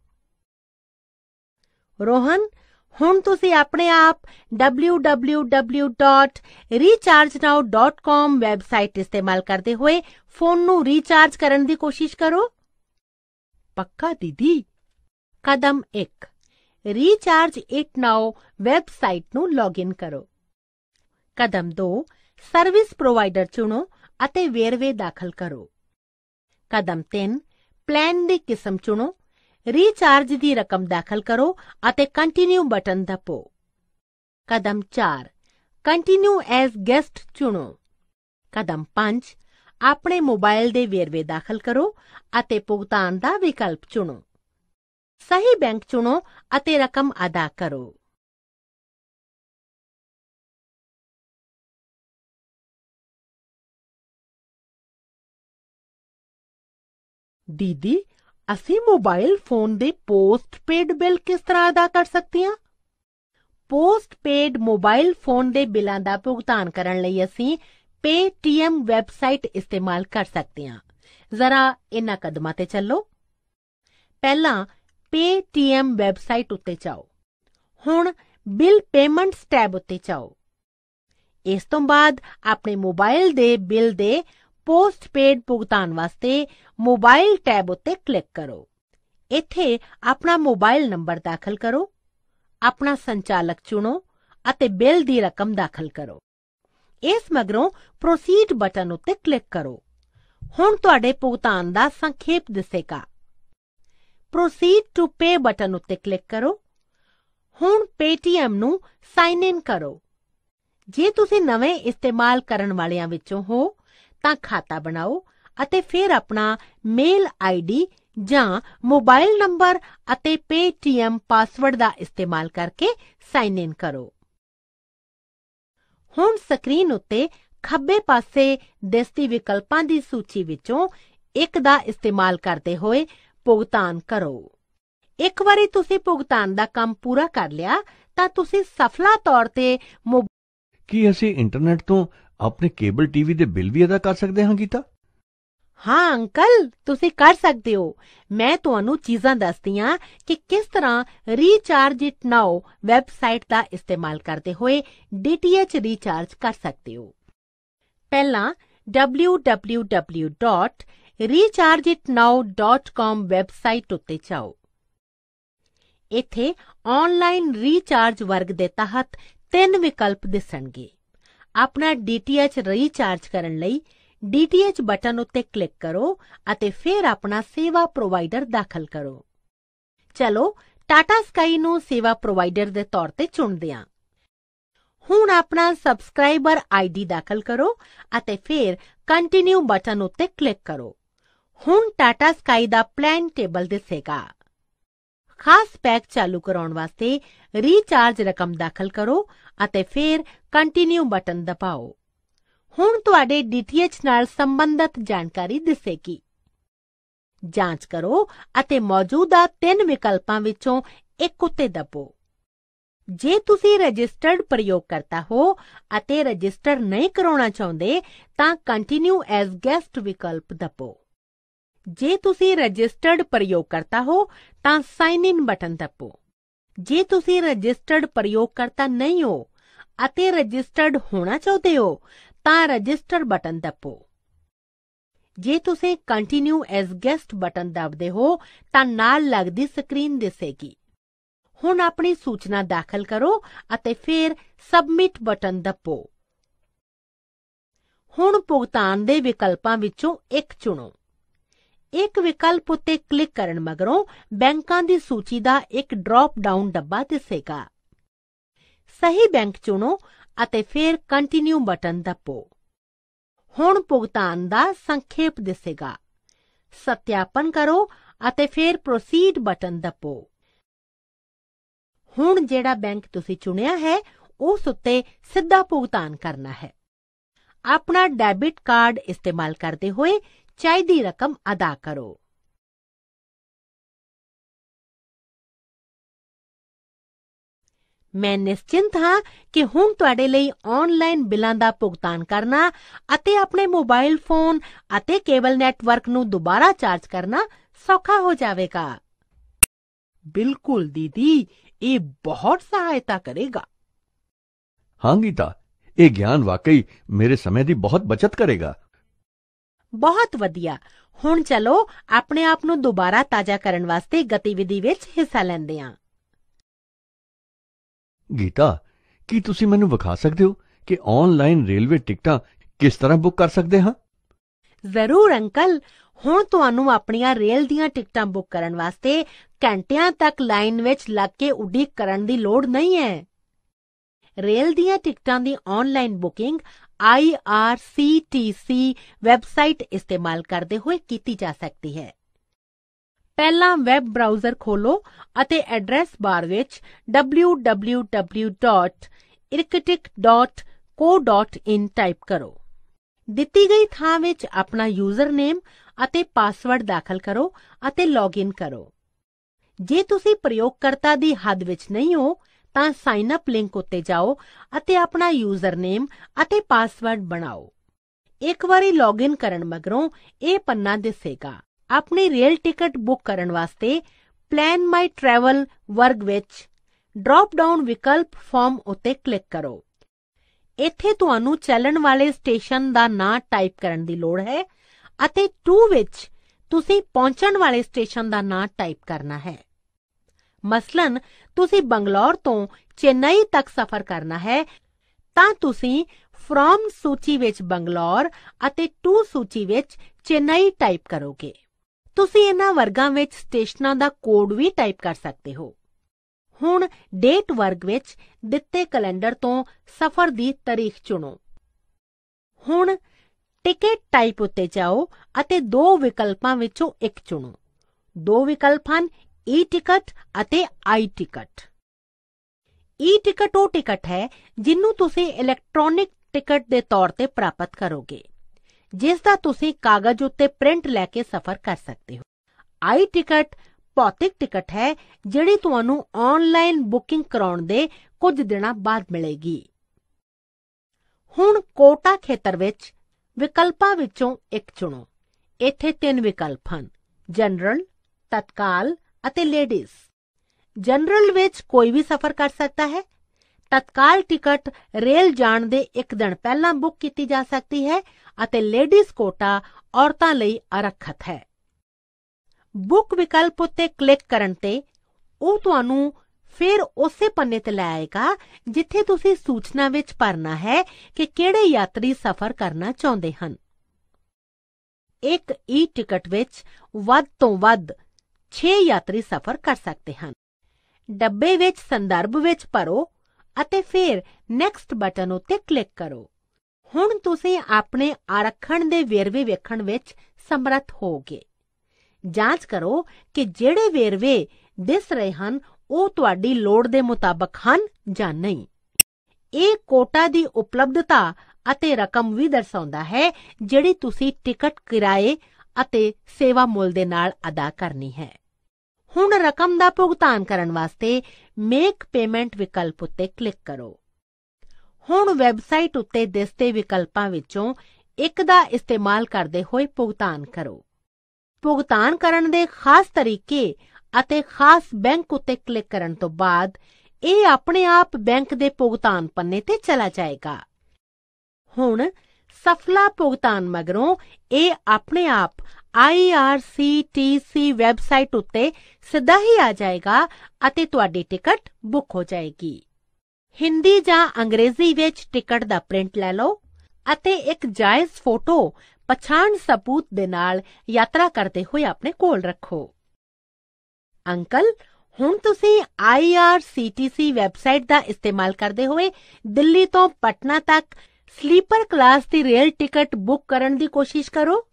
ਰੋਹਨ, ਹੁਣ ਤੁਸੀਂ ਆਪਣੇ ਆਪ W W W dot recharge now dot com website ਇਸਤੇਮਾਲ ਕਰਦੇ ਹੋਏ ਫੋਨ ਨੂੰ ਰੀਚਾਰਜ ਕਰਨ ਦੀ ਕੋਸ਼ਿਸ਼ ਕਰੋ। ਪੱਕਾ ਦੀਦੀ। ਕਦਮ ਇੱਕ, ਰੀਚਾਰਜ ਇਟ ਨਾਓ ਵੈਬਸਾਈਟ ਨੂੰ ਲੌਗਇਨ ਕਰੋ। ਕਦਮ ਦੋ, ਸਰਵਿਸ ਪ੍ਰੋਵਾਈਡਰ ਚੁਣੋ ਅਤੇ ਵੇਰਵੇ ਦਾਖਲ ਕਰੋ। ਕਦਮ ਤਿੰਨ, ਪਲਾਨ ਦੀ ਕਿਸਮ ਚੁਣੋ। ਰੀਚਾਰਜ ਦੀ ਰਕਮ ਦਾਖਲ ਕਰੋ ਅਤੇ ਕੰਟੀਨਿਊ ਬਟਨ ਦਬੋ। ਕਦਮ ਚਾਰ, ਕੰਟੀਨਿਊ ਐਜ਼ ਗੈਸਟ ਚੁਣੋ। ਕਦਮ ਪੰਜ, ਆਪਣੇ ਮੋਬਾਈਲ ਦੇ ਵੇਰਵੇ ਦਾਖਲ ਕਰੋ ਅਤੇ ਭੁਗਤਾਨ ਦਾ ਵਿਕਲਪ ਚੁਣੋ। ਸਹੀ ਬੈਂਕ ਚੁਣੋ ਅਤੇ ਰਕਮ ਅਦਾ ਕਰੋ। ਦੀਦੀ, ਅਸੀਂ ਮੋਬਾਈਲ ਫੋਨ ਦੇ ਪੋਸਟਪੇਡ ਬਿੱਲ ਕਿਸ ਤਰ੍ਹਾਂ ਅਦਾ ਕਰ ਸਕਦੇ ਹਾਂ? ਪੋਸਟਪੇਡ ਮੋਬਾਈਲ ਫੋਨ ਦੇ ਬਿੱਲਾਂ ਦਾ ਭੁਗਤਾਨ ਕਰਨ ਲਈ ਅਸੀਂ ਪੇਟੀਐਮ ਵੈਬਸਾਈਟ ਇਸਤੇਮਾਲ ਕਰ ਸਕਦੇ ਹਾਂ। ਜ਼ਰਾ ਇਹਨਾਂ ਕਦਮਾਂ ਤੇ ਚੱਲੋ। ਪਹਿਲਾਂ ਪੇਟੀਐਮ ਵੈਬਸਾਈਟ ਉੱਤੇ ਜਾਓ। ਹੁਣ ਬਿੱਲ ਪੇਮੈਂਟਸ ਟੈਬ ਉੱਤੇ ਜਾਓ। ਇਸ ਤੋਂ ਬਾਅਦ ਆਪਣੇ ਮੋਬਾਈਲ ਦੇ ਬਿੱਲ ਦੇ ਪੋਸਟਪੇਡ ਭੁਗਤਾਨ ਵਾਸਤੇ ਮੋਬਾਈਲ ਟੈਬ ਉੱਤੇ ਕਲਿੱਕ ਕਰੋ। ਇੱਥੇ ਆਪਣਾ ਮੋਬਾਈਲ ਨੰਬਰ ਦਾਖਲ ਕਰੋ, ਆਪਣਾ ਸੰਚਾਲਕ ਚੁਣੋ ਅਤੇ ਬਿੱਲ ਦੀ ਰਕਮ ਦਾਖਲ ਕਰੋ। ਇਸ ਮਗਰੋਂ ਪ੍ਰੋਸੀਡ ਬਟਨ ਉੱਤੇ ਕਲਿੱਕ ਕਰੋ। ਹੁਣ ਤੁਹਾਡੇ ਭੁਗਤਾਨ ਦਾ ਸੰਖੇਪ ਦਿਸੇਗਾ। ਪ੍ਰੋਸੀਡ ਟੂ ਪੇ ਬਟਨ ਉੱਤੇ ਕਲਿੱਕ ਕਰੋ। ਹੁਣ ਪੇਟੀਐਮ ਨੂੰ ਸਾਈਨ ਇਨ ਕਰੋ। ਜੇ ਤੁਸੀਂ ਨਵੇਂ ਇਸਤੇਮਾਲ ਕਰਨ ਵਾਲਿਆਂ ਵਿੱਚੋਂ ਹੋ ਤਾਂ ਖਾਤਾ ਬਣਾਓ ਅਤੇ ਫਿਰ ਆਪਣਾ ਮੇਲ ਆਈਡੀ ਜਾਂ ਮੋਬਾਈਲ ਨੰਬਰ ਅਤੇ ਪੇਟੀਐਮ ਪਾਸਵਰਡ ਦਾ ਇਸਤੇਮਾਲ ਕਰਕੇ ਸਾਈਨ ਇਨ ਕਰੋ। ਹੁਣ ਸਕਰੀਨ ਉੱਤੇ ਖੱਬੇ ਪਾਸੇ ਦਿਸਦੀ ਵਿਕਲਪਾਂ ਦੀ ਸੂਚੀ ਵਿੱਚੋਂ ਇੱਕ ਦਾ ਇਸਤੇਮਾਲ ਕਰਦੇ ਹੋਏ ਭੁਗਤਾਨ ਕਰੋ। ਇੱਕ ਵਾਰੀ ਤੁਸੀਂ ਭੁਗਤਾਨ ਦਾ ਕੰਮ ਪੂਰਾ ਕਰ ਲਿਆ ਤਾਂ ਤੁਸੀਂ ਸਫਲਾ ਤੌਰ ਤੇ ਕੀ ਅਸੀਂ ਇੰਟਰਨੈਟ ਤੋਂ ਆਪਣੇ ਕੇਬਲ ਟੀਵੀ ਦੇ ਬਿੱਲ ਵੀ ਅਦਾ ਕਰ ਸਕਦੇ ਹਾਂ ਗੀਤਾ? ਹਾਂ ਅੰਕਲ, ਤੁਸੀਂ ਕਰ ਸਕਦੇ ਹੋ। ਮੈਂ ਤੁਹਾਨੂੰ ਚੀਜ਼ਾਂ ਦੱਸਦੀ ਹਾਂ ਕਿ ਕਿਸ ਤਰ੍ਹਾਂ ਰੀਚਾਰਜ ਇਟ ਨਾਓ ਵੈਬਸਾਈਟ ਦਾ ਇਸਤੇਮਾਲ ਕਰਦੇ ਹੋਏ ਡੀ ਟੀ ਐਚ ਰੀਚਾਰਜ ਕਰ ਸਕਦੇ ਹੋ। ਪਹਿਲਾਂ W W W dot recharge it now dot com website ਉੱਤੇ ਜਾਓ। ਇੱਥੇ ਆਨਲਾਈਨ ਰੀਚਾਰਜ ਵਰਗ ਦੇ ਤਹਿਤ ਤਿੰਨ ਵਿਕਲਪ ਦਿਸਣਗੇ। ਆਪਣਾ ਡੀ ਟੀ ਐਚ ਰੀਚਾਰਜ ਕਰਨ ਲਈ ਡੀ ਟੀ ਐਚ ਬਟਨ ਉੱਤੇ ਕਲਿੱਕ ਕਰੋ ਅਤੇ ਫਿਰ ਆਪਣਾ ਸੇਵਾ ਪ੍ਰੋਵਾਈਡਰ ਦਾਖਲ ਕਰੋ। ਚਲੋ ਟਾਟਾ ਸਕਾਈ ਨੂੰ ਸੇਵਾ ਪ੍ਰੋਵਾਈਡਰ ਦੇ ਤੌਰ ਤੇ ਚੁਣਦੇ ਹਾਂ। ਹੁਣ ਆਪਣਾ ਸਬਸਕ੍ਰਾਈਬਰ ਆਈਡੀ ਦਾਖਲ ਕਰੋ ਅਤੇ ਫਿਰ ਕੰਟੀਨਿਊ ਬਟਨ ਉੱਤੇ ਕਲਿੱਕ ਕਰੋ। ਹੁਣ ਟਾਟਾ ਸਕਾਈ ਦਾ ਪਲਾਨ ਟੇਬਲ ਦਿਸੇਗਾ। ਖਾਸ ਪੈਕ ਚਾਲੂ ਕਰਾਉਣ ਵਾਸਤੇ ਰੀਚਾਰਜ ਰਕਮ ਦਾਖਲ ਕਰੋ ਅਤੇ ਫਿਰ ਕੰਟੀਨਿਊ ਬਟਨ ਦਬਾਓ। ਹੁਣ ਤੁਹਾਡੇ ਡੀ ਟੀ ਐਚ ਨਾਲ ਸੰਬੰਧਿਤ ਜਾਣਕਾਰੀ ਦਿਸੇਗੀ। ਜਾਂਚ ਕਰੋ ਅਤੇ ਮੌਜੂਦਾ ਤਿੰਨ ਵਿਕਲਪਾਂ ਵਿੱਚੋਂ ਇੱਕ ਉੱਤੇ ਦਬੋ। ਜੇ ਤੁਸੀਂ ਰਜਿਸਟਰਡ ਪ੍ਰਯੋਗਕਰਤਾ ਹੋ ਅਤੇ ਰਜਿਸਟਰ ਨਹੀਂ ਕਰਾਉਣਾ ਚਾਹੁੰਦੇ ਤਾਂ ਕੰਟੀਨਿਊ ਐਜ਼ ਗੈਸਟ ਵਿਕਲਪ ਦਬੋ। ਜੇ ਤੁਸੀਂ ਰਜਿਸਟਰਡ ਪ੍ਰਯੋਗਕਰਤਾ ਹੋ ਤਾਂ ਸਾਈਨ ਇਨ ਬਟਨ ਦਬੋ। ਜੇ ਤੁਸੀਂ ਰਜਿਸਟਰਡ ਪ੍ਰਯੋਗਕਰਤਾ ਨਹੀਂ ਹੋ ਅਤੇ ਰਜਿਸਟਰਡ ਹੋਣਾ ਚਾਹੁੰਦੇ ਹੋ ਤਾਂ ਰਜਿਸਟਰ ਬਟਨ ਦਬੋ। ਜੇ ਤੁਸੀਂ ਕੰਟੀਨਿਊ ਐਜ਼ ਗੈਸਟ ਬਟਨ ਦਬਦੇ ਹੋ ਤਾਂ ਨਾਲ ਲੱਗਦੀ ਸਕਰੀਨ ਦਿਸੇਗੀ। ਹੁਣ ਆਪਣੀ ਸੂਚਨਾ ਦਾਖਲ ਕਰੋ ਅਤੇ ਫਿਰ ਸਬਮਿਟ ਬਟਨ ਦਬੋ। ਹੁਣ ਭੁਗਤਾਨ ਦੇ ਵਿਕਲਪਾਂ ਵਿੱਚੋਂ ਇੱਕ ਚੁਣੋ। ਇੱਕ ਵਿਕਲਪ ਉੱਤੇ ਕਲਿੱਕ ਕਰਨ ਮਗਰੋਂ ਬੈਂਕਾਂ ਦੀ ਸੂਚੀ ਦਾ ਇੱਕ ਡ੍ਰੌਪ ਡਾਊਨ ਡੱਬਾ ਦਿਸੇਗਾ। ਸਹੀ ਬੈਂਕ ਚੁਣੋ ਅਤੇ ਫਿਰ ਕੰਟੀਨਿਊ ਬਟਨ ਦਬੋ। ਹੁਣ ਭੁਗਤਾਨ ਦਾ ਸੰਖੇਪ ਦਿਸੇਗਾ। ਸਤਿਆਪਨ ਕਰੋ ਅਤੇ ਫਿਰ ਪ੍ਰੋਸੀਡ ਬਟਨ ਦਬੋ। ਹੁਣ ਜਿਹੜਾ ਬੈਂਕ ਤੁਸੀਂ ਚੁਣਿਆ ਹੈ ਉਸ ਉੱਤੇ ਸਿੱਧਾ ਭੁਗਤਾਨ ਕਰਨਾ ਹੈ। ਆਪਣਾ ਡੈਬਿਟ ਕਾਰਡ ਇਸਤੇਮਾਲ ਕਰਦੇ ਹੋਏ ਚਾਹੀਦੀ ਰਕਮ ਅਦਾ ਕਰੋ। ਮੈਂ ਨਿਸ਼ਚਿੰਤ ਹਾਂ ਕਿ ਹੁਣ ਤੁਹਾਡੇ ਲਈ ਆਨਲਾਈਨ ਬਿੱਲਾਂ ਦਾ ਭੁਗਤਾਨ ਕਰਨਾ ਅਤੇ ਆਪਣੇ ਮੋਬਾਈਲ ਫੋਨ ਅਤੇ ਕੇਬਲ ਨੈਟਵਰਕ ਨੂੰ ਦੁਬਾਰਾ ਚਾਰਜ ਕਰਨਾ ਸੌਖਾ ਹੋ ਜਾਵੇਗਾ। ਬਿਲਕੁਲ ਦੀਦੀ, ਇਹ ਬਹੁਤ ਸਹਾਇਤਾ ਕਰੇਗਾ। ਹਾਂ ਗੀਤਾ, ਇਹ ਗਿਆਨ ਵਾਕਈ ਮੇਰੇ ਸਮੇਂ ਦੀ ਬਹੁਤ ਬਚਤ ਕਰੇਗਾ। ਬਹੁਤ ਵਧੀਆ। ਹੁਣ ਚਲੋ ਆਪਣੇ ਆਪ ਨੂੰ ਦੁਬਾਰਾ ਤਾਜ਼ਾ ਕਰਨ ਵਾਸਤੇ ਗਤੀਵਿਧੀ ਵਿੱਚ ਹਿੱਸਾ ਲੈਂਦੇ ਹਾਂ। ਗੀਤਾ, ਕੀ ਤੁਸੀਂ ਮੈਨੂੰ ਵਿਖਾ ਸਕਦੇ ਹੋ ਕਿ ਆਨਲਾਈਨ ਰੇਲਵੇ ਟਿਕਟਾਂ ਕਿਸ ਤਰ੍ਹਾਂ ਬੁੱਕ ਕਰ ਸਕਦੇ ਹਾਂ? ਜ਼ਰੂਰ ਅੰਕਲ। ਹੁਣ ਤੁਹਾਨੂੰ ਆਪਣੀਆਂ ਰੇਲ ਦੀਆਂ ਟਿਕਟਾਂ ਬੁੱਕ ਕਰਨ ਵਾਸਤੇ ਘੰਟਿਆਂ ਤੱਕ ਲਾਈਨ ਵਿੱਚ ਲੱਗ ਕੇ ਉਡੀਕ ਕਰਨ ਦੀ ਲੋੜ ਨਹੀਂ ਹੈ। ਰੇਲ ਦੀਆਂ ਟਿਕਟਾਂ ਦੀ online booking I R C T C website ਇਸਤੇਮਾਲ ਕਰਦੇ ਹੋਏ ਕੀਤੀ ਜਾ ਸਕਦੀ ਹੈ। ਪਹਿਲਾਂ ਵੈਬ ਬਰਾਊਜ਼ਰ ਖੋਲ੍ਹੋ ਅਤੇ ਐਡਰੈਸ ਬਾਰ ਵਿੱਚ W W W dot IRCTC dot co dot in type ਕਰੋ। ਦਿੱਤੀ ਗਈ ਥਾਂ ਵਿੱਚ ਆਪਣਾ ਯੂਜ਼ਰ ਨੇਮ ਅਤੇ ਪਾਸਵਰਡ ਦਾਖਲ ਕਰੋ ਅਤੇ ਲੌਗਇਨ ਕਰੋ। ਜੇ ਤੁਸੀਂ ਪ੍ਰਯੋਗਕਰਤਾ ਦੀ ਹੱਦ ਵਿੱਚ ਨਹੀਂ ਹੋ ਤਾਂ ਸਾਈਨ ਅਪ ਲਿੰਕ ਉੱਤੇ ਜਾਓ ਅਤੇ ਆਪਣਾ ਯੂਜ਼ਰ ਨੇਮ ਅਤੇ ਪਾਸਵਰਡ ਬਣਾਓ। ਇੱਕ ਵਾਰੀ ਲੌਗਇਨ ਕਰਨ ਮਗਰੋਂ ਇਹ ਪੰਨਾ ਦਿਸੇਗਾ। ਆਪਣੀ ਰੇਲ ਟਿਕਟ ਬੁੱਕ ਕਰਨ ਵਾਸਤੇ ਪਲਾਨ ਮਾਈ ਟਰੈਵਲ ਵਰਗ ਵਿੱਚ ਡ੍ਰੌਪ ਡਾਊਨ ਵਿਕਲਪ ਫਾਰਮ ਉੱਤੇ ਕਲਿੱਕ ਕਰੋ। ਇੱਥੇ ਤੁਹਾਨੂੰ ਚੱਲਣ ਵਾਲੇ ਸਟੇਸ਼ਨ ਦਾ ਨਾਂ ਟਾਈਪ ਕਰਨ ਦੀ ਲੋੜ ਹੈ ਅਤੇ ਟੂ ਵਿੱਚ ਤੁਸੀਂ ਪਹੁੰਚਣ ਵਾਲੇ ਸਟੇਸ਼ਨ ਦਾ ਨਾਂ ਟਾਈਪ ਕਰਨਾ ਹੈ। ਮਸਲਨ ਤੁਸੀਂ ਬੰਗਲੌਰ ਤੋਂ ਚੇਨਈ ਤੱਕ ਸਫ਼ਰ ਕਰਨਾ ਹੈ ਤਾਂ ਤੁਸੀਂ ਫਰੋਮ ਸੂਚੀ ਵਿੱਚ ਬੰਗਲੌਰ ਅਤੇ ਟੂ ਸੂਚੀ ਵਿੱਚ ਚੇਨਈ ਟਾਈਪ ਕਰੋਗੇ। ਤੁਸੀਂ ਇਹਨਾਂ ਵਰਗਾਂ ਵਿੱਚ ਸਟੇਸ਼ਨਾਂ ਦਾ ਕੋਡ ਵੀ ਟਾਈਪ ਕਰ ਸਕਦੇ ਹੋ। ਹੁਣ ਡੇਟ ਵਰਗ ਵਿੱਚ ਦਿੱਤੇ ਕੈਲੰਡਰ ਤੋਂ ਸਫ਼ਰ ਦੀ ਤਾਰੀਖ ਚੁਣੋ। ਹੁਣ ਟਿਕਟ ਟਾਈਪ ਉੱਤੇ ਜਾਓ ਅਤੇ ਦੋ ਵਿਕਲਪਾਂ ਵਿੱਚੋਂ ਇੱਕ ਚੁਣੋ। ਦੋ ਵਿਕਲਪ ਹਨ ਈ ਟਿਕਟ ਅਤੇ ਆਈ ਟਿਕਟ। ਈ ਟਿਕਟ ਉਹ ਟਿਕਟ ਹੈ ਜਿਹਨੂੰ ਤੁਸੀਂ ਇਲੈਕਟ੍ਰੋਨਿਕ ਟਿਕਟ ਦੇ ਤੌਰ ਤੇ ਪ੍ਰਾਪਤ ਕਰੋਗੇ, ਜਿਸ ਦਾ ਤੁਸੀਂ ਕਾਗਜ਼ ਉੱਤੇ ਪ੍ਰਿੰਟ ਲੈ ਕੇ ਸਫ਼ਰ ਕਰ ਸਕਦੇ ਹੋ। ਆਈ ਟਿਕਟ ਭੌਤਿਕ ਟਿਕਟ ਹੈ ਜਿਹੜੀ ਤੁਹਾਨੂੰ ਆਨਲਾਈਨ ਬੁਕਿੰਗ ਕਰਾਉਣ ਦੇ ਕੁਝ ਦਿਨਾਂ ਬਾਅਦ ਮਿਲੇਗੀ। ਹੁਣ ਕੋਟਾ ਖੇਤਰ ਵਿੱਚ ਵਿਕਲਪਾਂ ਵਿੱਚੋਂ ਇੱਕ ਚੁਣੋ। ਇੱਥੇ ਤਿੰਨ ਵਿਕਲਪ ਹਨ, ਜਨਰਲ, ਤਤਕਾਲ ਅਤੇ ਲੇਡੀਜ਼। ਜਨਰਲ ਵਿੱਚ ਕੋਈ ਵੀ ਸਫ਼ਰ ਕਰ ਸਕਦਾ ਹੈ। ਤਤਕਾਲ ਟਿਕਟ ਰੇਲ ਜਾਣ ਦੇ ਇੱਕ ਦਿਨ ਪਹਿਲਾਂ ਬੁੱਕ ਕੀਤੀ ਜਾ ਸਕਦੀ ਹੈ ਅਤੇ ਲੇਡੀਜ਼ ਕੋਟਾ ਔਰਤਾਂ ਲਈ ਆਰੱਖਿਤ ਹੈ। ਬੁੱਕ ਵਿਕਲਪ ਉੱਤੇ ਕਲਿੱਕ ਕਰਨ ਤੇ ਉਹ ਤੁਹਾਨੂੰ ਫਿਰ ਉਸੇ ਪੰਨੇ ਤੇ ਲੈ ਆਏਗਾ ਜਿੱਥੇ ਤੁਸੀਂ ਸੂਚਨਾ ਵਿੱਚ ਭਰਨਾ ਹੈ ਕਿ ਕਿਹੜੇ ਯਾਤਰੀ ਸਫ਼ਰ ਕਰਨਾ ਚਾਹੁੰਦੇ ਹਨ। ਇੱਕ ਈ ਟਿਕਟ ਵਿੱਚ ਵੱਧ ਤੋਂ ਵੱਧ ਛੇ ਯਾਤਰੀ ਸਫ਼ਰ ਕਰ ਸਕਦੇ ਹਨ। ਡੱਬੇ ਵਿੱਚ ਸੰਦਰਭ ਵਿੱਚ ਭਰੋ ਅਤੇ ਫਿਰ ਨੈਕਸਟ ਬਟਨ ਉੱਤੇ ਕਲਿੱਕ ਕਰੋ। ਹੁਣ ਤੁਸੀਂ ਆਪਣੇ ਆਰੱਖਣ ਦੇ ਵੇਰਵੇ ਵੇਖਣ ਵਿੱਚ ਸਮਰੱਥ ਹੋਵੋਗੇ। ਜਾਂਚ ਕਰੋ ਕਿ ਜਿਹੜੇ ਵੇਰਵੇ ਦਿਸ ਰਹੇ ਹਨ ਉਹ ਤੁਹਾਡੀ ਲੋੜ ਦੇ ਮੁਤਾਬਕ ਹਨ ਜਾਂ ਨਹੀਂ। ਇਹ ਕੋਟਾ ਦੀ ਉਪਲਬਧਤਾ ਅਤੇ ਰਕਮ ਵੀ ਦਰਸਾਉਂਦਾ ਹੈ ਜਿਹੜੀ ਤੁਸੀਂ ਟਿਕਟ ਕਿਰਾਏ ਅਤੇ ਸੇਵਾ ਮੁੱਲ ਦੇ ਨਾਲ ਅਦਾ ਕਰਨੀ ਹੈ। ਹੁਣ ਰਕਮ ਦਾ ਭੁਗਤਾਨ ਕਰਨ ਵਾਸਤੇ ਮੇਕ ਪੇਮੈਂਟ ਵਿਕਲਪ ਉੱਤੇ ਕਲਿੱਕ ਕਰੋ। ਹੁਣ ਵੈਬਸਾਈਟ ਉੱਤੇ ਦਿਸਦੇ ਵਿਕਲਪਾਂ ਵਿੱਚੋਂ ਇੱਕ ਦਾ ਇਸਤੇਮਾਲ ਕਰਦੇ ਹੋਏ ਭੁਗਤਾਨ ਕਰੋ। ਭੁਗਤਾਨ ਕਰਨ ਦੇ ਖਾਸ ਤਰੀਕੇ ਅਤੇ ਖਾਸ ਬੈਂਕ ਉੱਤੇ ਕਲਿੱਕ ਕਰਨ ਤੋਂ ਬਾਅਦ ਇਹ ਆਪਣੇ ਆਪ ਬੈਂਕ ਦੇ ਭੁਗਤਾਨ ਪੰਨੇ ਤੇ ਚਲਾ ਜਾਏਗਾ। ਹੁਣ ਸਫਲਾ ਭੁਗਤਾਨ ਮਗਰੋਂ ਇਹ ਆਪਣੇ ਆਪ I R C T C website ਉੱਤੇ ਸਿੱਧਾ ਹੀ ਆ ਜਾਏਗਾ ਅਤੇ ਤੁਹਾਡੀ ਟਿਕਟ ਬੁੱਕ ਹੋ ਜਾਏਗੀ। ਹਿੰਦੀ ਜਾਂ ਅੰਗਰੇਜ਼ੀ ਵਿੱਚ ਟਿਕਟ ਦਾ ਪ੍ਰਿੰਟ ਲੈ ਲਓ ਅਤੇ ਇੱਕ ਜਾਇਜ਼ ਫੋਟੋ ਪਛਾਣ ਸਬੂਤ ਦੇ ਨਾਲ ਯਾਤਰਾ ਕਰਦੇ ਹੋਏ ਆਪਣੇ ਕੋਲ ਰੱਖੋ। ਅੰਕਲ, ਹੁਣ ਤੁਸੀਂ I R C T C website ਦਾ ਇਸਤੇਮਾਲ ਕਰਦੇ ਹੋਏ ਦਿੱਲੀ ਤੋਂ ਪਟਨਾ ਤੱਕ ਸਲੀਪਰ ਕਲਾਸ ਦੀ ਰੇਲ ਟਿਕਟ ਬੁੱਕ ਕਰਨ ਦੀ ਕੋਸ਼ਿਸ਼ ਕਰੋ।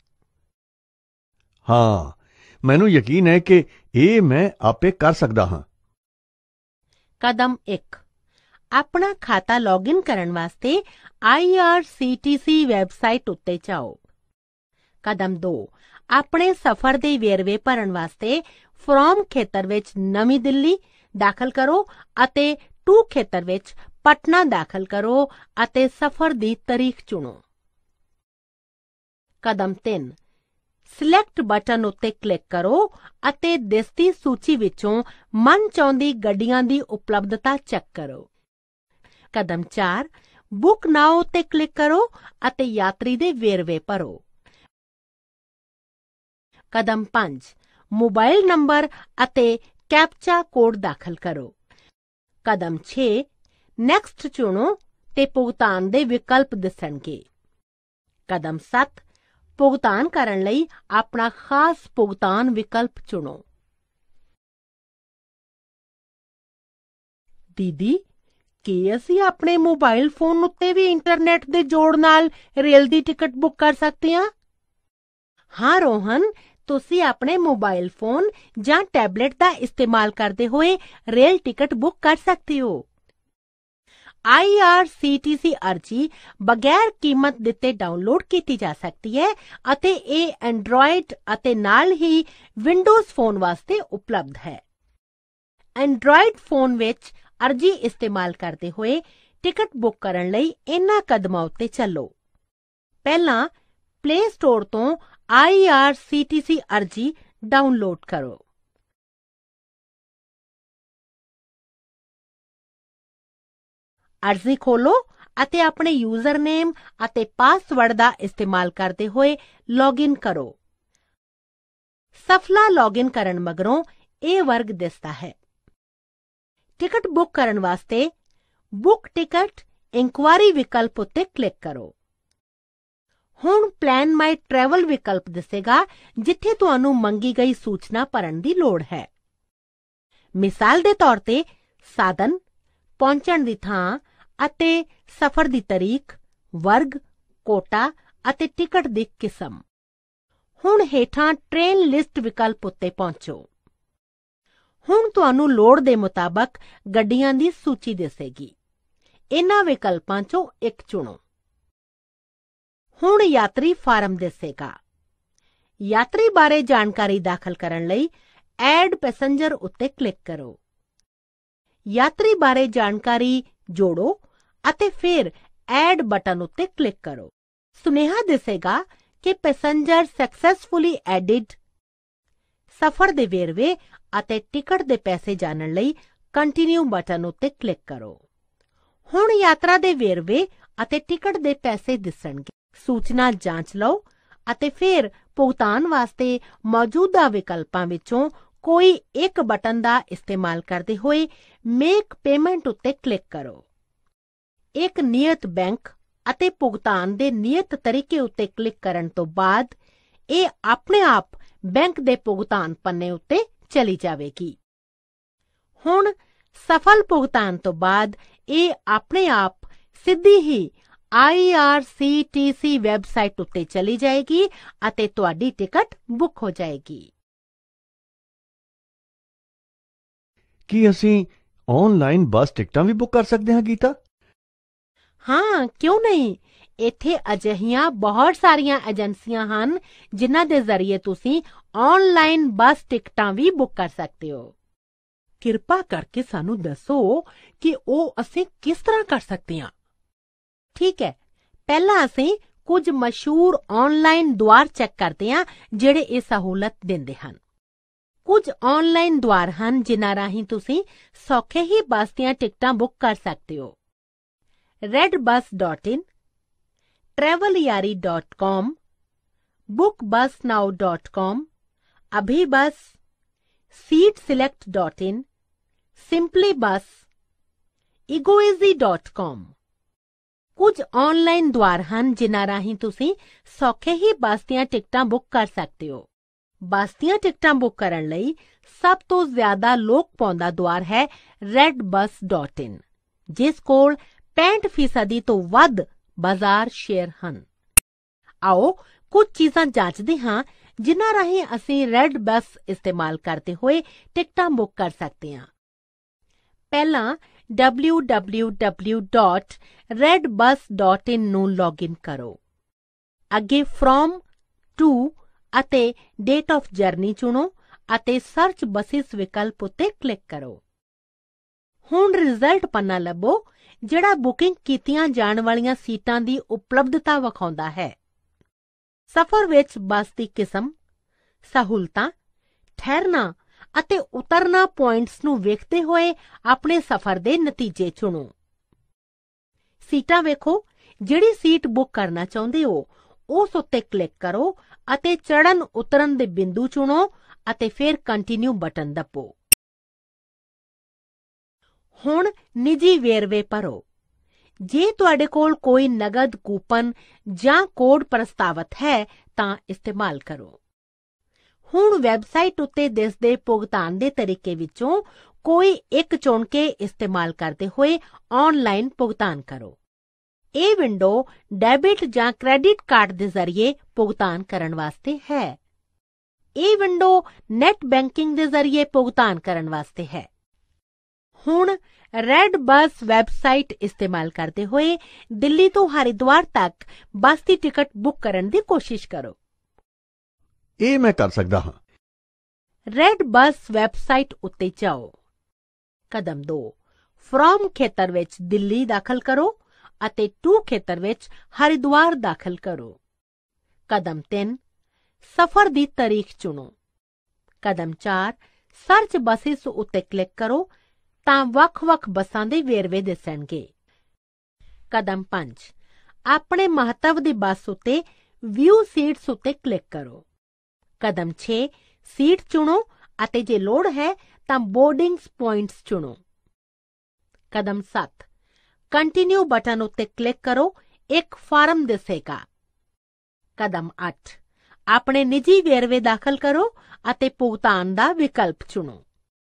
ਹਾਂ, ਮੈਨੂੰ ਯਕੀਨ ਹੈ ਕਿ ਇਹ ਮੈਂ ਆਪੇ ਕਰ ਸਕਦਾ ਹਾਂ। ਕਦਮ ਇੱਕ, ਆਪਣਾ ਖਾਤਾ ਲੌਗਇਨ ਕਰਨ ਵਾਸਤੇ I R C T C website ਉੱਤੇ ਜਾਓ। ਕਦਮ ਦੋ, ਆਪਣੇ ਸਫ਼ਰ ਦੇ ਵੇਰਵੇ ਭਰਨ ਵਾਸਤੇ ਫਰੋਮ ਖੇਤਰ ਵਿੱਚ ਨਵੀਂ ਦਿੱਲੀ ਦਾਖਲ ਕਰੋ ਅਤੇ ਟੂ ਖੇਤਰ ਵਿੱਚ ਪਟਨਾ ਦਾਖਲ ਕਰੋ ਅਤੇ ਸਫ਼ਰ ਦੀ ਤਾਰੀਖ ਚੁਣੋ। ਕਦਮ ਤਿੰਨ, ਸਿਲੈਕਟ ਬਟਨ ਉੱਤੇ ਕਲਿੱਕ ਕਰੋ ਅਤੇ ਦਿਸਦੀ ਸੂਚੀ ਵਿੱਚੋਂ ਮਨਚਾਹੁੰਦੀ ਗੱਡੀਆਂ ਦੀ ਉਪਲਬਧਤਾ ਚੈੱਕ ਕਰੋ। ਕਦਮ ਚਾਰ, ਬੁੱਕ ਨਾਓ ਉੱਤੇ ਕਲਿੱਕ ਕਰੋ ਅਤੇ ਯਾਤਰੀ ਦੇ ਵੇਰਵੇ ਭਰੋ। ਕਦਮ ਪੰਜ, ਮੋਬਾਈਲ ਨੰਬਰ ਅਤੇ ਕੈਪਚਾ ਕੋਡ ਦਾਖਲ ਕਰੋ। ਕਦਮ ਛੇ, ਨੈਕਸਟ ਚੁਣੋ ਤੇ ਭੁਗਤਾਨ ਦੇ ਵਿਕਲਪ ਦਿਸਣਗੇ। ਕਦਮ ਸੱਤ, ਭੁਗਤਾਨ ਕਰਨ ਲਈ ਆਪਣਾ ਖਾਸ ਭੁਗਤਾਨ ਵਿਕਲਪ ਚੁਣੋ। ਦੀਦੀ, ਕੀ ਅਸੀਂ ਆਪਣੇ ਮੋਬਾਈਲ ਫੋਨ ਉੱਤੇ ਵੀ ਇੰਟਰਨੈਟ ਦੇ ਜੋੜ ਨਾਲ ਰੇਲ ਦੀ ਟਿਕਟ ਬੁੱਕ ਕਰ ਸਕਦੇ ਹਾਂ? ਹਾਂ ਰੋਹਨ, ਤੁਸੀਂ ਆਪਣੇ ਮੋਬਾਈਲ ਫੋਨ ਜਾਂ ਟੈਬਲੇਟ ਦਾ ਇਸਤੇਮਾਲ ਕਰਦੇ ਹੋਏ ਰੇਲ ਟਿਕਟ ਬੁੱਕ ਕਰ ਸਕਦੇ ਹੋ। ਆਈ ਆਰ ਸੀ ਟੀ ਸੀ ਅਰਜ਼ੀ ਬਗੈਰ ਕੀਮਤ ਦਿੱਤੇ ਡਾਊਨਲੋਡ ਕੀਤੀ ਜਾ ਸਕਦੀ ਹੈ ਅਤੇ ਇਹ ਐਂਡਰੋਇਡ ਅਤੇ ਨਾਲ ਹੀ ਵਿੰਡੋਜ਼ ਫੋਨ ਵਾਸਤੇ ਉਪਲਬਧ ਹੈ। ਐਂਡਰੋਇਡ ਫੋਨ ਵਿੱਚ ਅਰਜ਼ੀ ਇਸਤੇਮਾਲ ਕਰਦੇ ਹੋਏ ਟਿਕਟ ਬੁੱਕ ਕਰਨ ਲਈ ਇਹਨਾਂ ਕਦਮਾਂ ਉੱਤੇ ਚੱਲੋ। ਪਹਿਲਾਂ ਪਲੇ ਸਟੋਰ ਤੋਂ ਆਈ ਆਰ ਸੀ ਟੀ ਸੀ ਅਰਜ਼ੀ ਡਾਊਨਲੋਡ ਕਰੋ। ਅਰਜ਼ੀ ਖੋਲੋ ਅਤੇ ਆਪਣੇ ਯੂਜ਼ਰਨੇਮ ਅਤੇ ਪਾਸਵਰਡ ਦਾ ਇਸਤੇਮਾਲ ਕਰਦੇ ਹੋਏ ਲੌਗਇਨ ਕਰੋ। ਸਫਲਾ ਲੌਗਇਨ ਕਰਨ ਮਗਰੋਂ ਇਹ ਵਰਗ ਦਿਸਦਾ ਹੈ। ਟਿਕਟ ਬੁੱਕ ਕਰਨ ਵਾਸਤੇ ਬੁੱਕ ਟਿਕਟ ਇਨਕੁਆਰੀ ਵਿਕਲਪ ਉੱਤੇ ਕਲਿੱਕ ਕਰੋ। ਹੁਣ ਪਲਾਨ ਮਾਈ ਟਰੈਵਲ ਵਿਕਲਪ ਦਿਸੇਗਾ, ਜਿੱਥੇ ਤੁਹਾਨੂੰ ਮੰਗੀ ਗਈ ਸੂਚਨਾ ਭਰਨ ਦੀ ਲੋੜ ਹੈ। ਮਿਸਾਲ ਦੇ ਤੌਰ ਤੇ ਸਾਧਨ, ਪਹੁੰਚਣ ਦੀ ਥਾਂ ਅਤੇ ਸਫ਼ਰ ਦੀ ਤਾਰੀਖ, ਵਰਗ, ਕੋਟਾ ਅਤੇ ਟਿਕਟ ਦੀ ਕਿਸਮ। ਹੁਣ ਹੇਠਾਂ ਟ੍ਰੇਨ ਲਿਸਟ ਵਿਕਲਪ ਉੱਤੇ ਪਹੁੰਚੋ। ਹੁਣ ਤੁਹਾਨੂੰ ਲੋੜ ਦੇ ਮੁਤਾਬਕ ਗੱਡੀਆਂ ਦੀ ਸੂਚੀ ਦਿਸੇਗੀ। ਇਹਨਾਂ ਵਿਕਲਪਾਂ ਚੋਂ ਇੱਕ ਚੁਣੋ। ਹੁਣ ਯਾਤਰੀ ਫਾਰਮ ਦਿਸੇਗਾ। ਯਾਤਰੀ ਬਾਰੇ ਜਾਣਕਾਰੀ ਦਾਖਲ ਕਰਨ ਲਈ ਐਡ ਪੈਸੇਂਜਰ ਉੱਤੇ ਕਲਿੱਕ ਕਰੋ। ਯਾਤਰੀ ਬਾਰੇ ਜਾਣਕਾਰੀ ਜੋੜੋ ਅਤੇ ਫਿਰ ਐਡ ਬਟਨ ਉੱਤੇ ਕਲਿੱਕ ਕਰੋ। ਸੁਨੇਹਾ ਦਿਸੇਗਾ ਕਿ ਪੈਸੇਂਜਰ ਸਕਸੈਸਫੁਲੀ ਐਡਿਡ। ਸਫ਼ਰ ਦੇ ਵੇਰਵੇ ਅਤੇ ਟਿਕਟ ਦੇ ਪੈਸੇ ਜਾਣਨ ਲਈ ਕੰਟੀਨਿਊ ਬਟਨ ਉੱਤੇ ਕਲਿੱਕ ਕਰੋ। ਹੁਣ ਯਾਤਰਾ ਦੇ ਵੇਰਵੇ ਅਤੇ ਟਿਕਟ ਦੇ ਪੈਸੇ ਦਿਸਣਗੇ। ਸੂਚਨਾ ਜਾਂਚ ਲਓ ਅਤੇ ਫਿਰ ਭੁਗਤਾਨ ਵਾਸਤੇ ਮੌਜੂਦਾ ਵਿਕਲਪਾਂ ਵਿੱਚੋਂ ਕੋਈ ਇੱਕ ਬਟਨ ਦਾ ਇਸਤੇਮਾਲ ਕਰਦੇ ਹੋਏ ਮੇਕ ਪੇਮੈਂਟ ਉੱਤੇ ਕਲਿੱਕ ਕਰੋ। ਇੱਕ ਨਿਯਤ ਬੈਂਕ ਅਤੇ ਭੁਗਤਾਨ ਦੇ ਨਿਯਤ ਤਰੀਕੇ ਉੱਤੇ ਕਲਿੱਕ ਕਰਨ ਤੋਂ ਬਾਅਦ ਇਹ ਆਪਣੇ ਆਪ ਬੈਂਕ ਦੇ ਭੁਗਤਾਨ ਪੰਨੇ ਉੱਤੇ ਚਲੀ ਜਾਵੇਗੀ। ਹੁਣ ਸਫਲ ਭੁਗਤਾਨ ਤੋਂ ਬਾਅਦ ਇਹ ਆਪਣੇ ਆਪ ਸਿੱਧੀ ਹੀ I R C T C website ਉੱਤੇ ਚਲੀ ਜਾਏਗੀ ਅਤੇ ਤੁਹਾਡੀ ਟਿਕਟ ਬੁੱਕ ਹੋ ਜਾਏਗੀ। ਕੀ ਅਸੀਂ ਆਨਲਾਈਨ ਬੱਸ ਟਿਕਟਾਂ ਵੀ ਬੁੱਕ ਕਰ ਸਕਦੇ ਹਾਂ ਗੀਤਾ? ਹਾਂ, ਕਿਉਂ ਨਹੀਂ। ਇੱਥੇ ਅਜਿਹੀਆਂ ਬਹੁਤ ਸਾਰੀਆਂ ਏਜੰਸੀਆਂ ਹਨ ਜਿਨ੍ਹਾਂ ਦੇ ਜ਼ਰੀਏ ਤੁਸੀਂ ਆਨਲਾਈਨ ਬੱਸ ਟਿਕਟਾਂ ਵੀ ਬੁੱਕ ਕਰ ਸਕਦੇ ਹੋ। ਕਿਰਪਾ ਕਰਕੇ ਸਾਨੂੰ ਦੱਸੋ ਕਿ ਉਹ ਅਸੀਂ ਕਿਸ ਤਰ੍ਹਾਂ ਕਰ ਸਕਦੇ ਹਾਂ। ਠੀਕ ਹੈ, ਪਹਿਲਾਂ ਅਸੀਂ ਕੁਝ ਮਸ਼ਹੂਰ ਆਨਲਾਈਨ ਦੁਆਰ ਚੈੱਕ ਕਰਦੇ ਹਾਂ ਜਿਹੜੇ ਇਹ ਸਹੂਲਤ ਦਿੰਦੇ ਹਨ। ਕੁਝ ਆਨਲਾਈਨ ਦੁਆਰ ਹਨ ਜਿਨ੍ਹਾਂ ਰਾਹੀਂ ਤੁਸੀਂ ਸੌਖੇ ਹੀ ਬੱਸ ਦੀਆਂ ਟਿਕਟਾਂ ਬੁੱਕ ਕਰ ਸਕਦੇ ਹੋ। Red bus dot in, travel yari dot com, book bus now dot com, abhibus, seat select dot in, simply bus, egoeasy dot com। ਕੁਝ ਆਨਲਾਈਨ ਦੁਆਰ ਹਨ ਜਿਨ੍ਹਾਂ ਰਾਹੀਂ ਤੁਸੀਂ ਸੌਖੇ ਹੀ ਬੱਸ ਦੀਆਂ ਟਿਕਟਾਂ ਬੁੱਕ ਕਰ ਸਕਦੇ ਹੋ। ਬੱਸ ਦੀਆਂ ਟਿਕਟਾਂ ਬੁੱਕ ਕਰਨ ਲਈ ਸਭ ਤੋਂ ਜ਼ਿਆਦਾ ਲੋਕ ਪਾਉਂਦਾ ਦੁਆਰ ਹੈ ਰੈਡ ਬਸ ਡਾਟ ਇਨ, ਜਿਸ ਕੋਲ ਪੈਂਹਠ ਫੀਸਦੀ ਤੋਂ ਵੱਧ ਬਾਜ਼ਾਰ ਸ਼ੇਅਰ ਹਨ। ਆਓ ਕੁਝ ਚੀਜ਼ਾਂ ਜਾਂਚਦੇ ਹਾਂ ਜਿਨ੍ਹਾਂ ਰਾਹੀਂ ਅਸੀਂ ਰੈਡ ਬੱਸ ਇਸਤੇਮਾਲ ਕਰਦੇ ਹੋਏ ਟਿਕਟਾਂ ਬੁੱਕ ਕਰ ਸਕਦੇ ਹਾਂ। ਪਹਿਲਾਂ w w w dot red bus dot in ਨੂੰ ਲੌਗਇਨ ਕਰੋ। ਅੱਗੇ from, to ਅਤੇ date of journey ਚੁਣੋ ਅਤੇ ਸਰਚ ਬੱਸਿਸ ਵਿਕਲਪ ਉੱਤੇ ਕਲਿੱਕ ਕਰੋ। ਹੁਣ ਰਿਜ਼ਲਟ ਪੰਨਾ ਲੱਭੋ ਜਿਹੜਾ ਬੁਕਿੰਗ ਕੀਤੀਆਂ ਜਾਣ ਵਾਲੀਆਂ ਸੀਟਾਂ ਦੀ ਉਪਲਬਧਤਾ ਵਿਖਾਉਂਦਾ ਹੈ। ਸਫ਼ਰ ਵਿੱਚ ਬੱਸ ਦੀ ਕਿਸਮ, ਸਹੂਲਤਾਂ, ਠਹਿਰਨਾ ਅਤੇ ਉਤਰਨਾ ਪੁਆਇੰਟਸ ਨੂੰ ਵੇਖਦੇ ਹੋਏ ਆਪਣੇ ਸਫ਼ਰ ਦੇ ਨਤੀਜੇ ਚੁਣੋ। ਸੀਟਾਂ ਵੇਖੋ, ਜਿਹੜੀ ਸੀਟ ਬੁੱਕ ਕਰਨਾ ਚਾਹੁੰਦੇ ਹੋ ਉਸ ਉੱਤੇ ਕਲਿੱਕ ਕਰੋ ਅਤੇ ਚੜ੍ਹਨ ਉਤਰਨ ਦੇ ਬਿੰਦੂ ਚੁਣੋ ਅਤੇ ਫਿਰ ਕੰਟੀਨਿਊ ਬਟਨ ਦੱਬੋ। ਹੁਣ ਨਿੱਜੀ ਵੇਰਵੇ ਭਰੋ। ਜੇ ਤੁਹਾਡੇ ਕੋਲ ਕੋਈ ਨਗਦ ਕੂਪਨ ਜਾਂ ਕੋਡ ਪ੍ਰਸਤਾਵਤ ਹੈ ਤਾਂ ਇਸਤੇਮਾਲ ਕਰੋ। ਹੁਣ ਵੈਬਸਾਈਟ ਉੱਤੇ ਦਿਸਦੇ ਭੁਗਤਾਨ ਦੇ ਤਰੀਕੇ ਵਿੱਚੋਂ ਕੋਈ ਇੱਕ ਚੁਣ ਕੇ ਇਸਤੇਮਾਲ ਕਰਦੇ ਹੋਏ ਆਨਲਾਈਨ ਭੁਗਤਾਨ ਕਰੋ। ਇਹ ਵਿੰਡੋ ਡੈਬਿਟ ਜਾਂ ਕ੍ਰੈਡਿਟ ਕਾਰਡ ਦੇ ਜ਼ਰੀਏ ਭੁਗਤਾਨ ਕਰਨ ਵਾਸਤੇ ਹੈ। ਇਹ ਵਿੰਡੋ ਨੈਟ ਬੈਂਕਿੰਗ ਦੇ ਜ਼ਰੀਏ ਭੁਗਤਾਨ ਕਰਨ ਵਾਸਤੇ ਹੈ। ਹੁਣ ਰੈਡ ਬੱਸ ਵੈਬਸਾਈਟ ਇਸਤੇਮਾਲ ਕਰਦੇ ਹੋਏ ਦਿੱਲੀ ਤੋਂ ਹਰਿਦੁਆਰ ਤੱਕ ਬੱਸ ਦੀ ਟਿਕਟ ਬੁੱਕ ਕਰਨ ਦੀ ਕੋਸ਼ਿਸ਼ ਕਰੋ। ਇਹ ਮੈਂ ਕਰ ਸਕਦਾ ਹਾਂ। ਰੈਡ ਬੱਸ ਵੈਬਸਾਈਟ ਉੱਤੇ ਜਾਓ। ਕਦਮ ਦੋ, ਫਰੋਮ ਖੇਤਰ ਵਿੱਚ ਦਿੱਲੀ ਦਾਖਲ ਕਰੋ ਅਤੇ ਟੂ ਖੇਤਰ ਵਿੱਚ ਹਰਿਦੁਆਰ ਦਾਖਲ ਕਰੋ। ਕਦਮ ਤਿੰਨ, ਸਫ਼ਰ ਦੀ ਤਾਰੀਖ ਚੁਣੋ। ਕਦਮ ਚਾਰ, ਸਰਚ ਬੱਸਿਸ ਉੱਤੇ ਕਲਿੱਕ ਕਰੋ ਤਾਂ ਵੱਖ-ਵੱਖ ਬੱਸਾਂ ਦੇ ਵੇਰਵੇ ਦਿਸਣਗੇ। ਕਦਮ ਪੰਜ, ਆਪਣੇ ਮਹੱਤਵ ਦੀ ਬੱਸ ਉੱਤੇ ਵਿਊ ਸੀਟਸ ਉੱਤੇ ਕਲਿੱਕ ਕਰੋ। ਕਦਮ ਛੇ, ਸੀਟ ਚੁਣੋ ਅਤੇ ਜੇ ਲੋੜ ਹੈ ਤਾਂ ਬੋਰਡਿੰਗ ਪੁਆਇੰਟਸ ਚੁਣੋ। ਕਦਮ ਸੱਤ, ਕੰਟੀਨਿਊ ਬਟਨ ਉੱਤੇ ਕਲਿੱਕ ਕਰੋ, ਇੱਕ ਫਾਰਮ ਦਿਸੇਗਾ। ਕਦਮ ਅੱਠ, ਆਪਣੇ ਨਿੱਜੀ ਵੇਰਵੇ ਦਾਖਲ ਕਰੋ ਅਤੇ ਭੁਗਤਾਨ ਦਾ ਵਿਕਲਪ ਚੁਣੋ।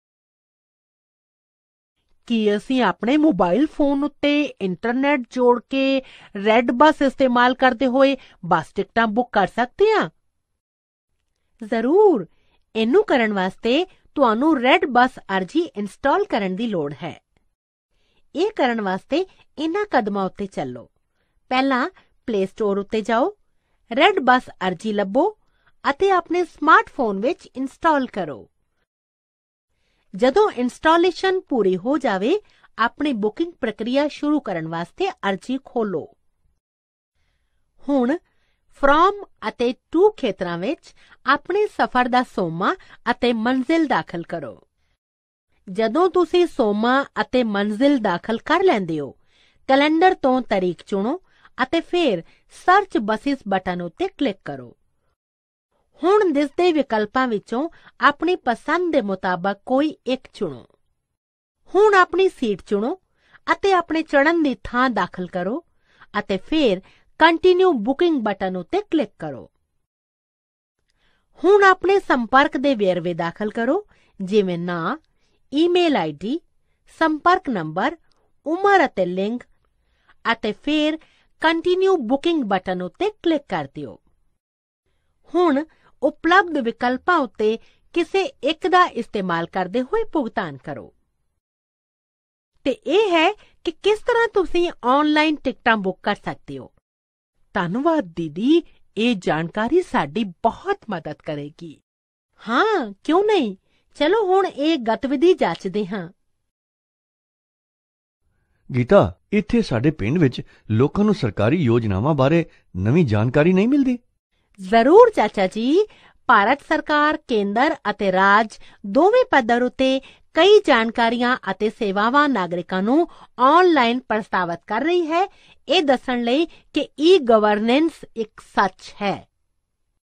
ਕੀ ਅਸੀਂ ਆਪਣੇ ਮੋਬਾਈਲ ਫੋਨ ਉੱਤੇ ਇੰਟਰਨੈਟ ਜੋੜ ਕੇ ਰੈਡ ਬੱਸ ਇਸਤੇਮਾਲ ਕਰਦੇ ਹੋਏ ਬੱਸ ਟਿਕਟਾਂ ਬੁੱਕ ਕਰ ਸਕਦੇ ਹਾਂ? ਜ਼ਰੂਰ। ਇਹਨੂੰ ਕਰਨ ਵਾਸਤੇ ਤੁਹਾਨੂੰ ਰੈਡ ਬੱਸ ਅਰਜ਼ੀ ਇੰਸਟਾਲ ਕਰਨ ਦੀ ਲੋੜ ਹੈ। ਇਹ ਕਰਨ ਵਾਸਤੇ ਇਹਨਾਂ ਕਦਮਾਂ ਉੱਤੇ ਚੱਲੋ। ਪਹਿਲਾਂ ਪਲੇ ਸਟੋਰ ਉੱਤੇ ਜਾਓ, ਰੈਡ ਬੱਸ ਅਰਜ਼ੀ ਲੱਭੋ ਅਤੇ ਆਪਣੇ ਸਮਾਰਟਫੋਨ ਵਿੱਚ ਇੰਸਟਾਲ ਕਰੋ। ਜਦੋਂ ਇੰਸਟਾਲੇਸ਼ਨ ਪੂਰੀ ਹੋ ਜਾਵੇ, ਆਪਣੀ ਬੁਕਿੰਗ ਪ੍ਰਕਿਰਿਆ ਸ਼ੁਰੂ ਕਰਨ ਵਾਸਤੇ ਅਰਜ਼ੀ ਖੋਲ੍ਹੋ। ਹੁਣ ਫਰੋਮ ਅਤੇ ਟੂ ਖੇਤਰਾਂ ਵਿੱਚ ਆਪਣੇ ਸਫ਼ਰ ਦਾ ਸੋਮਾ ਅਤੇ ਮੰਜ਼ਿਲ ਦਾਖਲ ਕਰੋ। ਜਦੋਂ ਤੁਸੀਂ ਸੋਮਾ ਅਤੇ ਮੰਜ਼ਿਲ ਦਾਖਲ ਕਰ ਲੈਂਦੇ ਹੋ, ਕੈਲੰਡਰ ਤੋਂ ਤਾਰੀਖ ਚੁਣੋ ਅਤੇ ਫਿਰ ਸਰਚ ਬੱਸਿਸ ਬਟਨ ਉੱਤੇ ਕਲਿੱਕ ਕਰੋ। ਹੁਣ ਦਿਸਦੇ ਵਿਕਲਪਾਂ ਵਿੱਚੋਂ ਆਪਣੀ ਪਸੰਦ ਦੇ ਮੁਤਾਬਕ ਕੋਈ ਇੱਕ ਚੁਣੋ। ਹੁਣ ਆਪਣੀ ਸੀਟ ਚੁਣੋ ਅਤੇ ਆਪਣੇ ਚੜ੍ਹਨ ਦੀ ਥਾਂ ਦਾਖਲ ਕਰੋ ਅਤੇ ਫਿਰ ਕੰਟੀਨਿਊ ਬੁਕਿੰਗ ਬਟਨ ਉੱਤੇ ਕਲਿੱਕ ਕਰੋ। ਹੁਣ ਆਪਣੇ ਸੰਪਰਕ ਦੇ ਵੇਰਵੇ ਦਾਖਲ ਕਰੋ, ਜਿਵੇਂ ਨਾਂ, ਈਮੇਲ ਆਈਡੀ, ਸੰਪਰਕ ਨੰਬਰ, ਉਮਰ ਅਤੇ ਲਿੰਗ ਅਤੇ ਫਿਰ ਕੰਟੀਨਿਊ ਬੁਕਿੰਗ ਬਟਨ ਉੱਤੇ ਕਲਿੱਕ ਕਰ ਦਿਓ। ਹੁਣ ਉਪਲਬਧ ਵਿਕਲਪਾਂ ਉੱਤੇ ਕਿਸੇ ਇੱਕ ਦਾ ਇਸਤੇਮਾਲ ਕਰਦੇ ਹੋਏ ਭੁਗਤਾਨ ਕਰੋ। ਤੇ ਇਹ ਹੈ ਕਿ ਕਿਸ ਤਰ੍ਹਾਂ ਤੁਸੀਂ ਆਨਲਾਈਨ ਟਿਕਟਾਂ ਬੁੱਕ ਕਰ ਸਕਦੇ ਹੋ। ਧੰਨਵਾਦ ਦੀਦੀ, ਇਹ ਜਾਣਕਾਰੀ ਸਾਡੀ ਬਹੁਤ ਮਦਦ ਕਰੇਗੀ। ਹਾਂ, ਕਿਉਂ ਨਹੀਂ। ਚਲੋ ਹੁਣ ਇਹ ਗਤੀਵਿਧੀ ਜਾਂਚਦੇ ਹਾਂ। ਗੀਤਾ, ਇੱਥੇ ਸਾਡੇ ਪਿੰਡ ਵਿੱਚ ਲੋਕਾਂ ਨੂੰ ਸਰਕਾਰੀ ਯੋਜਨਾਵਾਂ ਬਾਰੇ ਨਵੀਂ ਜਾਣਕਾਰੀ ਨਹੀਂ ਮਿਲਦੀ? ਜ਼ਰੂਰ ਚਾਚਾ ਜੀ। ਭਾਰਤ ਸਰਕਾਰ ਕੇਂਦਰ ਅਤੇ ਰਾਜ ਦੋਵੇਂ ਪੱਧਰ ਉੱਤੇ ਕਈ ਜਾਣਕਾਰੀਆਂ ਅਤੇ ਸੇਵਾਵਾਂ ਨਾਗਰਿਕਾਂ ਨੂੰ ਆਨਲਾਈਨ ਪ੍ਰਸਤਾਵਿਤ ਕਰ ਰਹੀ ਹੈ, ਇਹ ਦੱਸਣ ਲਈ ਕਿ ਈ ਗਵਰਨੈਂਸ ਇੱਕ ਸੱਚ ਹੈ।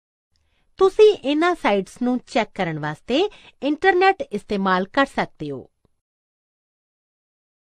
ਤੁਸੀਂ ਇਹਨਾਂ ਸਾਈਟਸ ਨੂੰ ਚੈੱਕ ਕਰਨ ਵਾਸਤੇ ਇੰਟਰਨੈਟ ਇਸਤੇਮਾਲ ਕਰ ਸਕਦੇ ਹੋ।